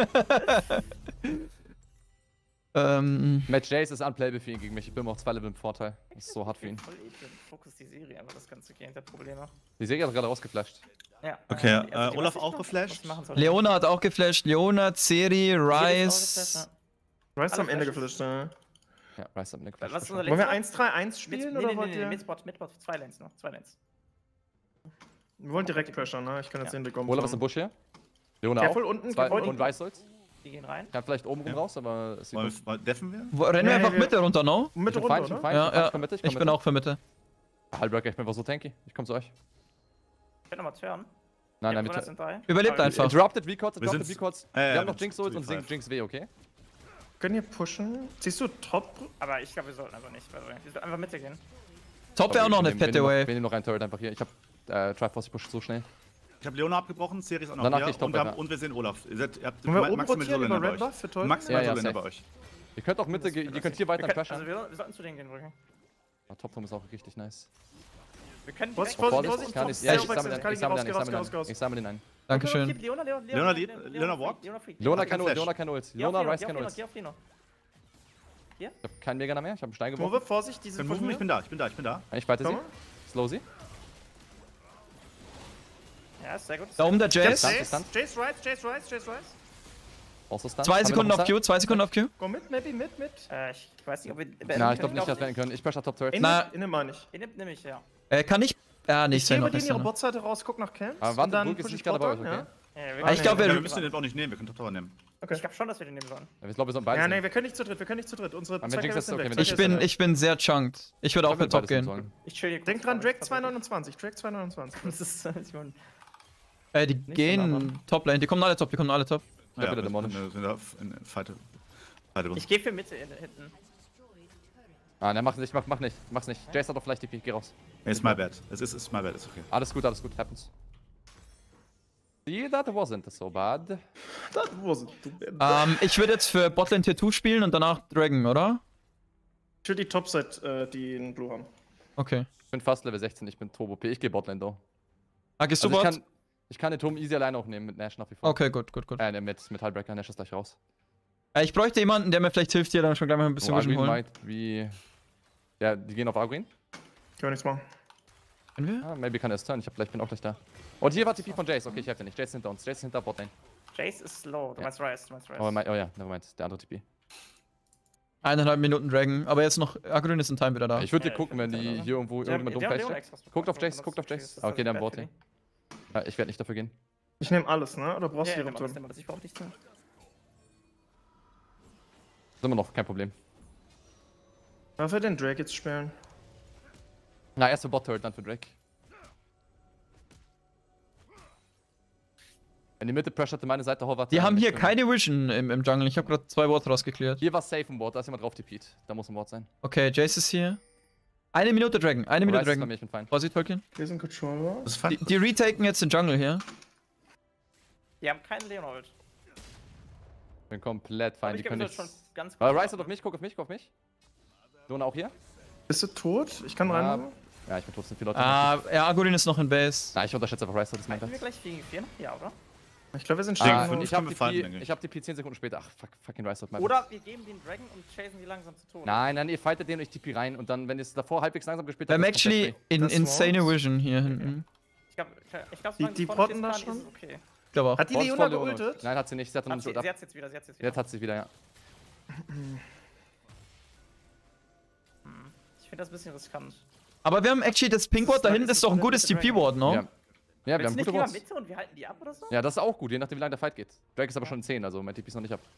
Ähm, Match Jace ist unplayable für ihn gegen mich. Ich bin immer auf zwei Level im Vorteil. Das ist so hart für ihn. Voll ekel. Fokus die Serie, einfach das ganze Game der Probleme. Die Serie hat gerade rausgeflasht. Ja. Okay, also die- äh, also die Olaf weiß ich auch noch, geflasht? was ich machen soll. Leona hat auch geflasht. Leona, Ceri, Siri ist auch Rice. geflasht, Rice Alle am Ende Flashes. geflasht, ne? Ja, Rice hat mir ja. geflasht. Was ist unser Wollen wir letzter? eins drei eins Mit, spielen nee, oder nee, wollt nee, nee, ihr? Midspot, Midspot, zwei Lanes noch, zwei Lanes. Wir wollen direkt Pressure, ne? Ich kann jetzt Ja. den Weg um. Olaf ist im Busch hier. Leona Careful, auch. unten, Zwei, careful und unten. Weißholz. Die gehen rein. Kann vielleicht oben rum Ja. raus, aber es sieht Wollen gut. wir, deffen wir? Wo, rennen wir Nee, einfach wir- Mitte runter, no? Mitte Ich bin fein, runter, ich bin oder? fein, Ja, ich bin fein, ja. ich komm mit, ich komm Ich bin mit. auch für Mitte. Halbreaker, ich bin einfach so tanky. Ich komm zu euch. Ich will nochmal turn. Nein, Ja, nein, das wir sind drei. Überlebt Aber- einfach. Interrupted V-Codes, Wir interrupted sind's- V-Codes. Ja, ja, Wir haben noch wir Jinx sind Souls und zu Jinx five. Jinx W, okay? Können hier pushen? Siehst du Top? Aber ich glaube, wir sollten einfach nicht. by the way. Wir sollten einfach Mitte gehen. Top wäre auch noch eine fette Wave. Wir Wave. nehmen noch einen Turret einfach hier. Ich hab äh, Triforce pusht so schnell. Ich habe Leona abgebrochen, Ceres auch noch Danach hier. geh ich top und, wir haben, weiter. und wir sehen Olaf. Ihr, seid, ihr habt Wollen wir ma- oben maximal rotieren Solana über bei Red euch. Buff für Teufel? Maximal Ja, ja, Solana safe. bei euch. Ihr könnt auch Mitte, ge- ihr könnt hier weiter Wir können, pressuren. also wir, wir sollten zu denen gehen, Brücke. Ah, Top-Turm ist auch richtig nice. Wir können Vorsicht, direkt- Vorsicht, Vorsicht, Vorsicht, ich kann Top. nicht. Ja, Ja, ich ich sammle den, kann ich ich sammle raus, den, ich raus, sammle raus, den. raus. Ich sammle den ein. Dankeschön. Leona, Leona, Leona lead- Leona walkt. Leona fliegt. Leona kein kann Ult, Flash. Leona kann Ult. Geh auf Leona Lino, Rice geh auf kann Lino, Ult. geh auf Lino. Ich hab keinen Meganer mehr, ich hab einen Stein geworfen. Move, Vorsicht, diese Dann move, ich bin da, ich bin da, ich bin da. Ich weite sie. Komm. Slow sie. Ja, ist sehr gut. Da oben der Jace. Stunt, Jace, Stunt. Jace Rise, Jace Rise, Jace Rise. Auch so Stun. Zwei Haben wir Sekunden noch auf Q, zwei Sekunden auf Q. Go mit, maybe, mit, mit. Äh, ich weiß nicht, ob wir. Na, ich glaube nicht, dass wir rennen können. Ich pressure Top Turret. In, Na. in meine ich. Ihr nehmt nämlich, ja. Äh, kann ich. Ja, nicht Ich sein gehe noch bei denen nicht. ihre sein. Botseite raus, guck nach Camps. Aber und warte, dann Bulk ist push nicht ich gerade bei Bot euch, an, okay? ja Ah, wir, Ich glaube, Ja, wir- wir müssen den auch nicht nehmen, wir können Top Tower nehmen. Okay. ich glaube schon, dass wir den nehmen sollen. Ich glaube, wir sollen beide Ja, nee, sein. wir können nicht zu dritt, wir können nicht zu dritt. Unsere Aber zwei wenn Jinx Carries ist, sind okay, weg. wenn Zwei Ich Carries bin, sind ich bin sehr chunked. Ich würde auch Ich glaub, für wir Top beide sein gehen. sollen. Ich chill hier weg. Denk kurz, dran, aber Drake ich- zwei neunundzwanzig. Drake zwei neunundzwanzig. Das ist, ich mein, Äh, die Nicht so nah gehen Top Lane. Die kommen alle Top, die kommen alle Top. Ja, bitte, wir Dämonisch. sind, äh, sind da in in Fight. Fight ich gehe für Mitte in, hinten. Ah, ne, mach nicht, mach, mach nicht. Mach's nicht. Jace hat doch vielleicht die P, geh raus. Nee, ist my bad. Es ist, ist my bad, ist okay. Alles gut, alles gut, happens. See, that wasn't so bad. Das wasn't too Ähm, bad. Ähm, ich würde jetzt für Botlane Tier zwei spielen und danach Dragon, oder? Ich will die Topside, äh, die in Blue haben. Okay. Ich bin fast Level sechzehn, ich bin Turbo P. Ich geh Botlane, though. Ah, gehst du Also ich Bot? kann, ich kann den Turm easy alleine auch nehmen mit Nash nach wie vor. Okay, gut, gut, gut. Äh, ne, mit, mit Hullbreaker, Nash ist gleich raus. Äh, ich bräuchte jemanden, der mir vielleicht hilft, hier dann schon gleich mal ein bisschen Oh, Vision Arguin holen. might wie... Ja, die gehen auf Arguin. Können wir nichts machen. Können wir? Ah, maybe kann er es turn. Ich hab gleich, bin auch gleich da. Und hier war T P von Jace. Okay, ich helfe dir nicht. Jace ist hinter uns. Jace ist hinter Botlane. Jace ist slow. Du Ja. meinst Rise, du meinst Rise. Oh, mein, oh ja, nevermind. Der andere T P. Eineinhalb Minuten Dragon, aber jetzt noch. Agrin ist in Time wieder da. Ich würde Ja, dir ich gucken, wenn würd die sagen, hier irgendwo Die haben- irgendjemand die haben Leon dumm extras bekommen, Guckt auf aber Jace, das guckt auf ist Jace. das Ah, okay, dann bad Bot. für die. Ja, ich werde nicht dafür gehen. Ich nehme alles, ne? Oder brauchst Ja, du ja, die nimm alles, Option? nimm alles. Ich brauch dich nicht. Ist immer noch kein Problem. Darf er den Drake jetzt spielen? Na, erst für Bot-Turret, dann für Drake. Wenn die Mitte pressurte meine Seite, Horvath. Die dann haben nicht hier schlimm. keine Vision im, im Jungle. Ich habe gerade zwei Wards rausgeklärt. Hier war safe im Board, da ist jemand drauf tipiert. Da muss ein Board sein. Okay, Jace ist hier. Eine Minute Dragon, eine Minute Rise ist bei Dragon. mir, ich bin fein. Vorsicht, Tolkien. Wir sind Controller. Das ist Die, fein. die retaken jetzt den Jungle hier. Die haben keinen Leon-Ult. Ich bin komplett Aber fein, die ich glaub, können wir nichts. sollten schon ganz Äh, gut Rise hat auf mich, guck auf mich, guck auf mich. Luna auch hier? Bist du tot? Ich kann Ja. rein. Ja, ich bin trotzdem viele Leute. Ah, ja, Agrin ist noch in Base. Na, ich unterschätze einfach Rise, das ist mein Halten wir Platz. gleich vier gegen vier noch? Ja, oder? Ich glaube, wir sind Ah, stark. Deswegen- und ich können hab wir die fighten, P, denke ich. ich hab die P zehn Sekunden später. Ach, fuck, fucking Rise hat mein Oder wir geben den Dragon und chasen die langsam zu Tode. Nein, nein, ihr fightet den und ich T P rein und dann, wenn ihr es davor halbwegs langsam gespielt Wir haben habt, ist komplett actually free. in, Das insane war's. Vision hier hinten. Ich glaube, ich glaub, Die- solange die vorne potten stehst, da Plan schon? ist es okay. Ich glaube auch. Hat die Bots Leona voll Leona. geultet? Nein, hat sie nicht. Sie hat Hat einen sie, Shot sie ab. hat's jetzt wieder, sie hat's jetzt wieder. Jetzt hat sie wieder, ja. Ich finde das ein bisschen riskant. Aber wir haben actually das Pink Ward da Das hinten, ist ist doch ein so gutes der T P-Ward, no? Ja. Ja, wir Willst haben du nicht gute lieber Bots. Mitte und wir halten die ab oder so? Ja, das ist auch gut, je nachdem, wie lange der Fight geht. Drake ist aber schon zehn, also mein T P ist noch nicht ab.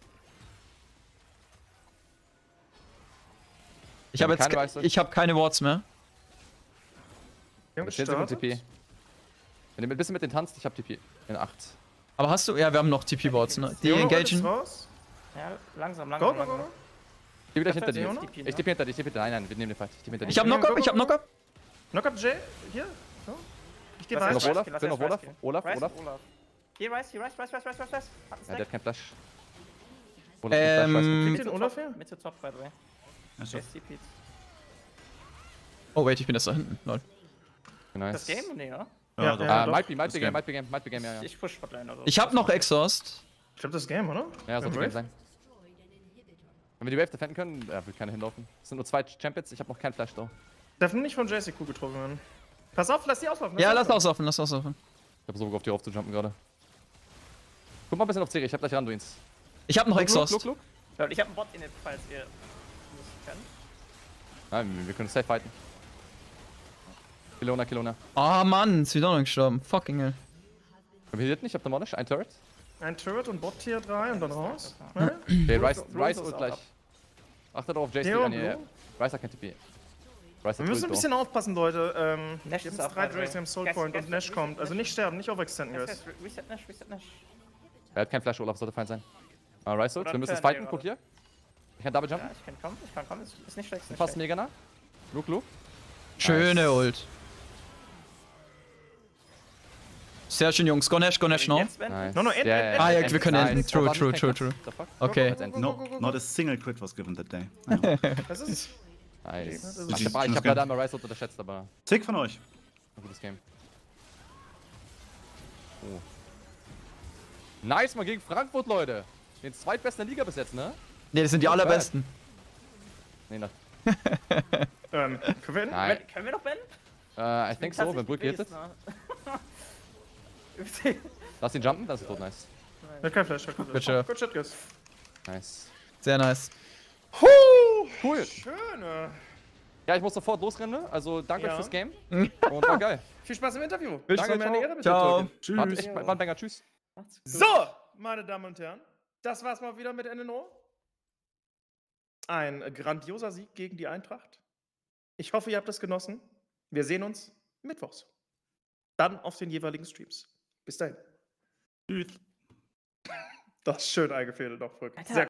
Ich habe keine jetzt Weiße. ich hab keine Wards mehr. Wir haben Mit zehn Sekunden T gestartet. P. Wenn ihr ein bisschen mit den tanzt, ich hab T P in acht. Aber hast du? Ja, wir haben noch T P-Wards, ne? Die Leona ult ist engagen. raus. Ja, langsam, Go, langsam. go, go, langsam. go. Ich geh wieder Das hinter heißt, dir. Leona? Ich tippe hinter dir, ich tippe hinter dir. Nein, nein, wir nehmen den Fight. Ich tippe hinter dir. Ich hab Ja, Knock-Up, go, ich hab go, go. Knock-Up. Knock up Jay. Hier. So. Ich geh Lass rein. erst Olaf, gehen, lass bin erst auf Olaf, gehen. Olaf, Rise, Olaf. Hier, Rise, hier, Rise, Rise, Rise, Rise, Rise, Rise. Hat einen Ja, der Stack. hat keinen Flash. Olaf, Ähm, kein Flash, weiß Kriegt Mitte den Olaf top, her? Mitte top, by the way. Achso. J S T P. Oh, wait, ich bin jetzt da hinten. Lol. nicht. Nice. Das Game? Nee, oder? Ja, Ja, doch. ja. Ah, doch. might be, might Das be game, Game. might be game, might be game, ja, ja. Ich push Botlane oder so. Ich hab noch Exhaust. Ich glaube, das ist Game, oder? Ja, sollte Brave? game sein. Wenn wir die Wave defenden können, ja, wird keiner hinlaufen. Es sind nur zwei Champions, ich hab noch keinen Flash da. Darf nicht von J C Q getroffen werden. Pass auf, lass die auslaufen. Ja, die lass auslaufen. auslaufen, lass auslaufen. Ich hab so Bock auf die raufzujumpen gerade. Guck mal ein bisschen auf Serie, ich hab gleich Randuins. Ich hab noch Look, Exhaust. look, look. Leute, ich hab einen Bot in den, falls ihr nicht könnt. Nein, wir, wir können safe fighten. Kilona, Kilona. Ah, Mann, ist wieder noch gestorben. Fucking hell. Wir hier nicht, ich hab demonisch, ein Turret. Ein Turret und Bot Tier drei und dann raus. Ja. Okay, Rose- Rice, Rose Rice ist ult auch gleich. ab. Achtet auf Jace. Theo Ah, nee, Blue? Rice hat kein T P. Rice Wir hat müssen ein Ult, bisschen aufpassen, Leute. Ähm, Nash jetzt ist auch drei bei Drakes drei. am Soul Guys, Point guys, und Nash reset, kommt. Also Nash. nicht sterben, nicht overextenden, Guys, Guys. guys, Reset Nash, Reset Nash. Er hat kein Flash, Olaf sollte fein sein. Ah, Rice ult, Oder wir müssen es Turn, fighten, ja, guck hier. Ich kann double Ja, jumpen. ich kann kommen, ich kann kommen, ist, ist nicht schlecht. Ist nicht Fast schlecht. mega nah. Luke, Luke. Schöne Nice. Ult. Sehr schön, Jungs. Go Nash, go Nash, no. Jetzt, wenn? Nice. No, no, end, Ja, end, ja, end. Ah, ja, end. wir können Nice. enden. True, Warte, true, kein true, Cut. true. The fuck? Okay. Go, go, go, No, go, go, go. not a single crit was given that day. Das ist. Nice. Das Ach, ist- ich hab, ich hab leider einmal Rice ult unterschätzt, aber Sick von euch. ein gutes Game. Oh. Nice, mal gegen Frankfurt, Leute. Den zweitbesten der Liga bis jetzt, ne? Ne, das sind die Not bad. allerbesten. Nee, noch. Ähm, gewinnen? Nein. Wenn- Können wir noch beenden? Äh, I think so, wenn Brück hittet. Lass ihn jumpen, das ist tot, nice. Ja, kein Flash, kein Flash. Good shit. Good shit, Guys. Nice. Sehr nice. Cool. Schöne. Ja, ich muss sofort losrennen, ne? Also danke Ja. euch fürs Game. Und war geil. Viel Spaß im Interview. Danke, Das war mir eine ciao. Ehre, bitte. Ciao. Tolkien. Warte, Tschüss. ich, war ein Banger, tschüss. Macht's gut. So, meine Damen und Herren, das war's mal wieder mit N N O. Ein grandioser Sieg gegen die Eintracht. Ich hoffe, ihr habt es genossen. Wir sehen uns mittwochs. Dann auf den jeweiligen Streams. Bis dahin. Tschüss. Das ist schön eingefädelt noch, Volk. Alter. Sehr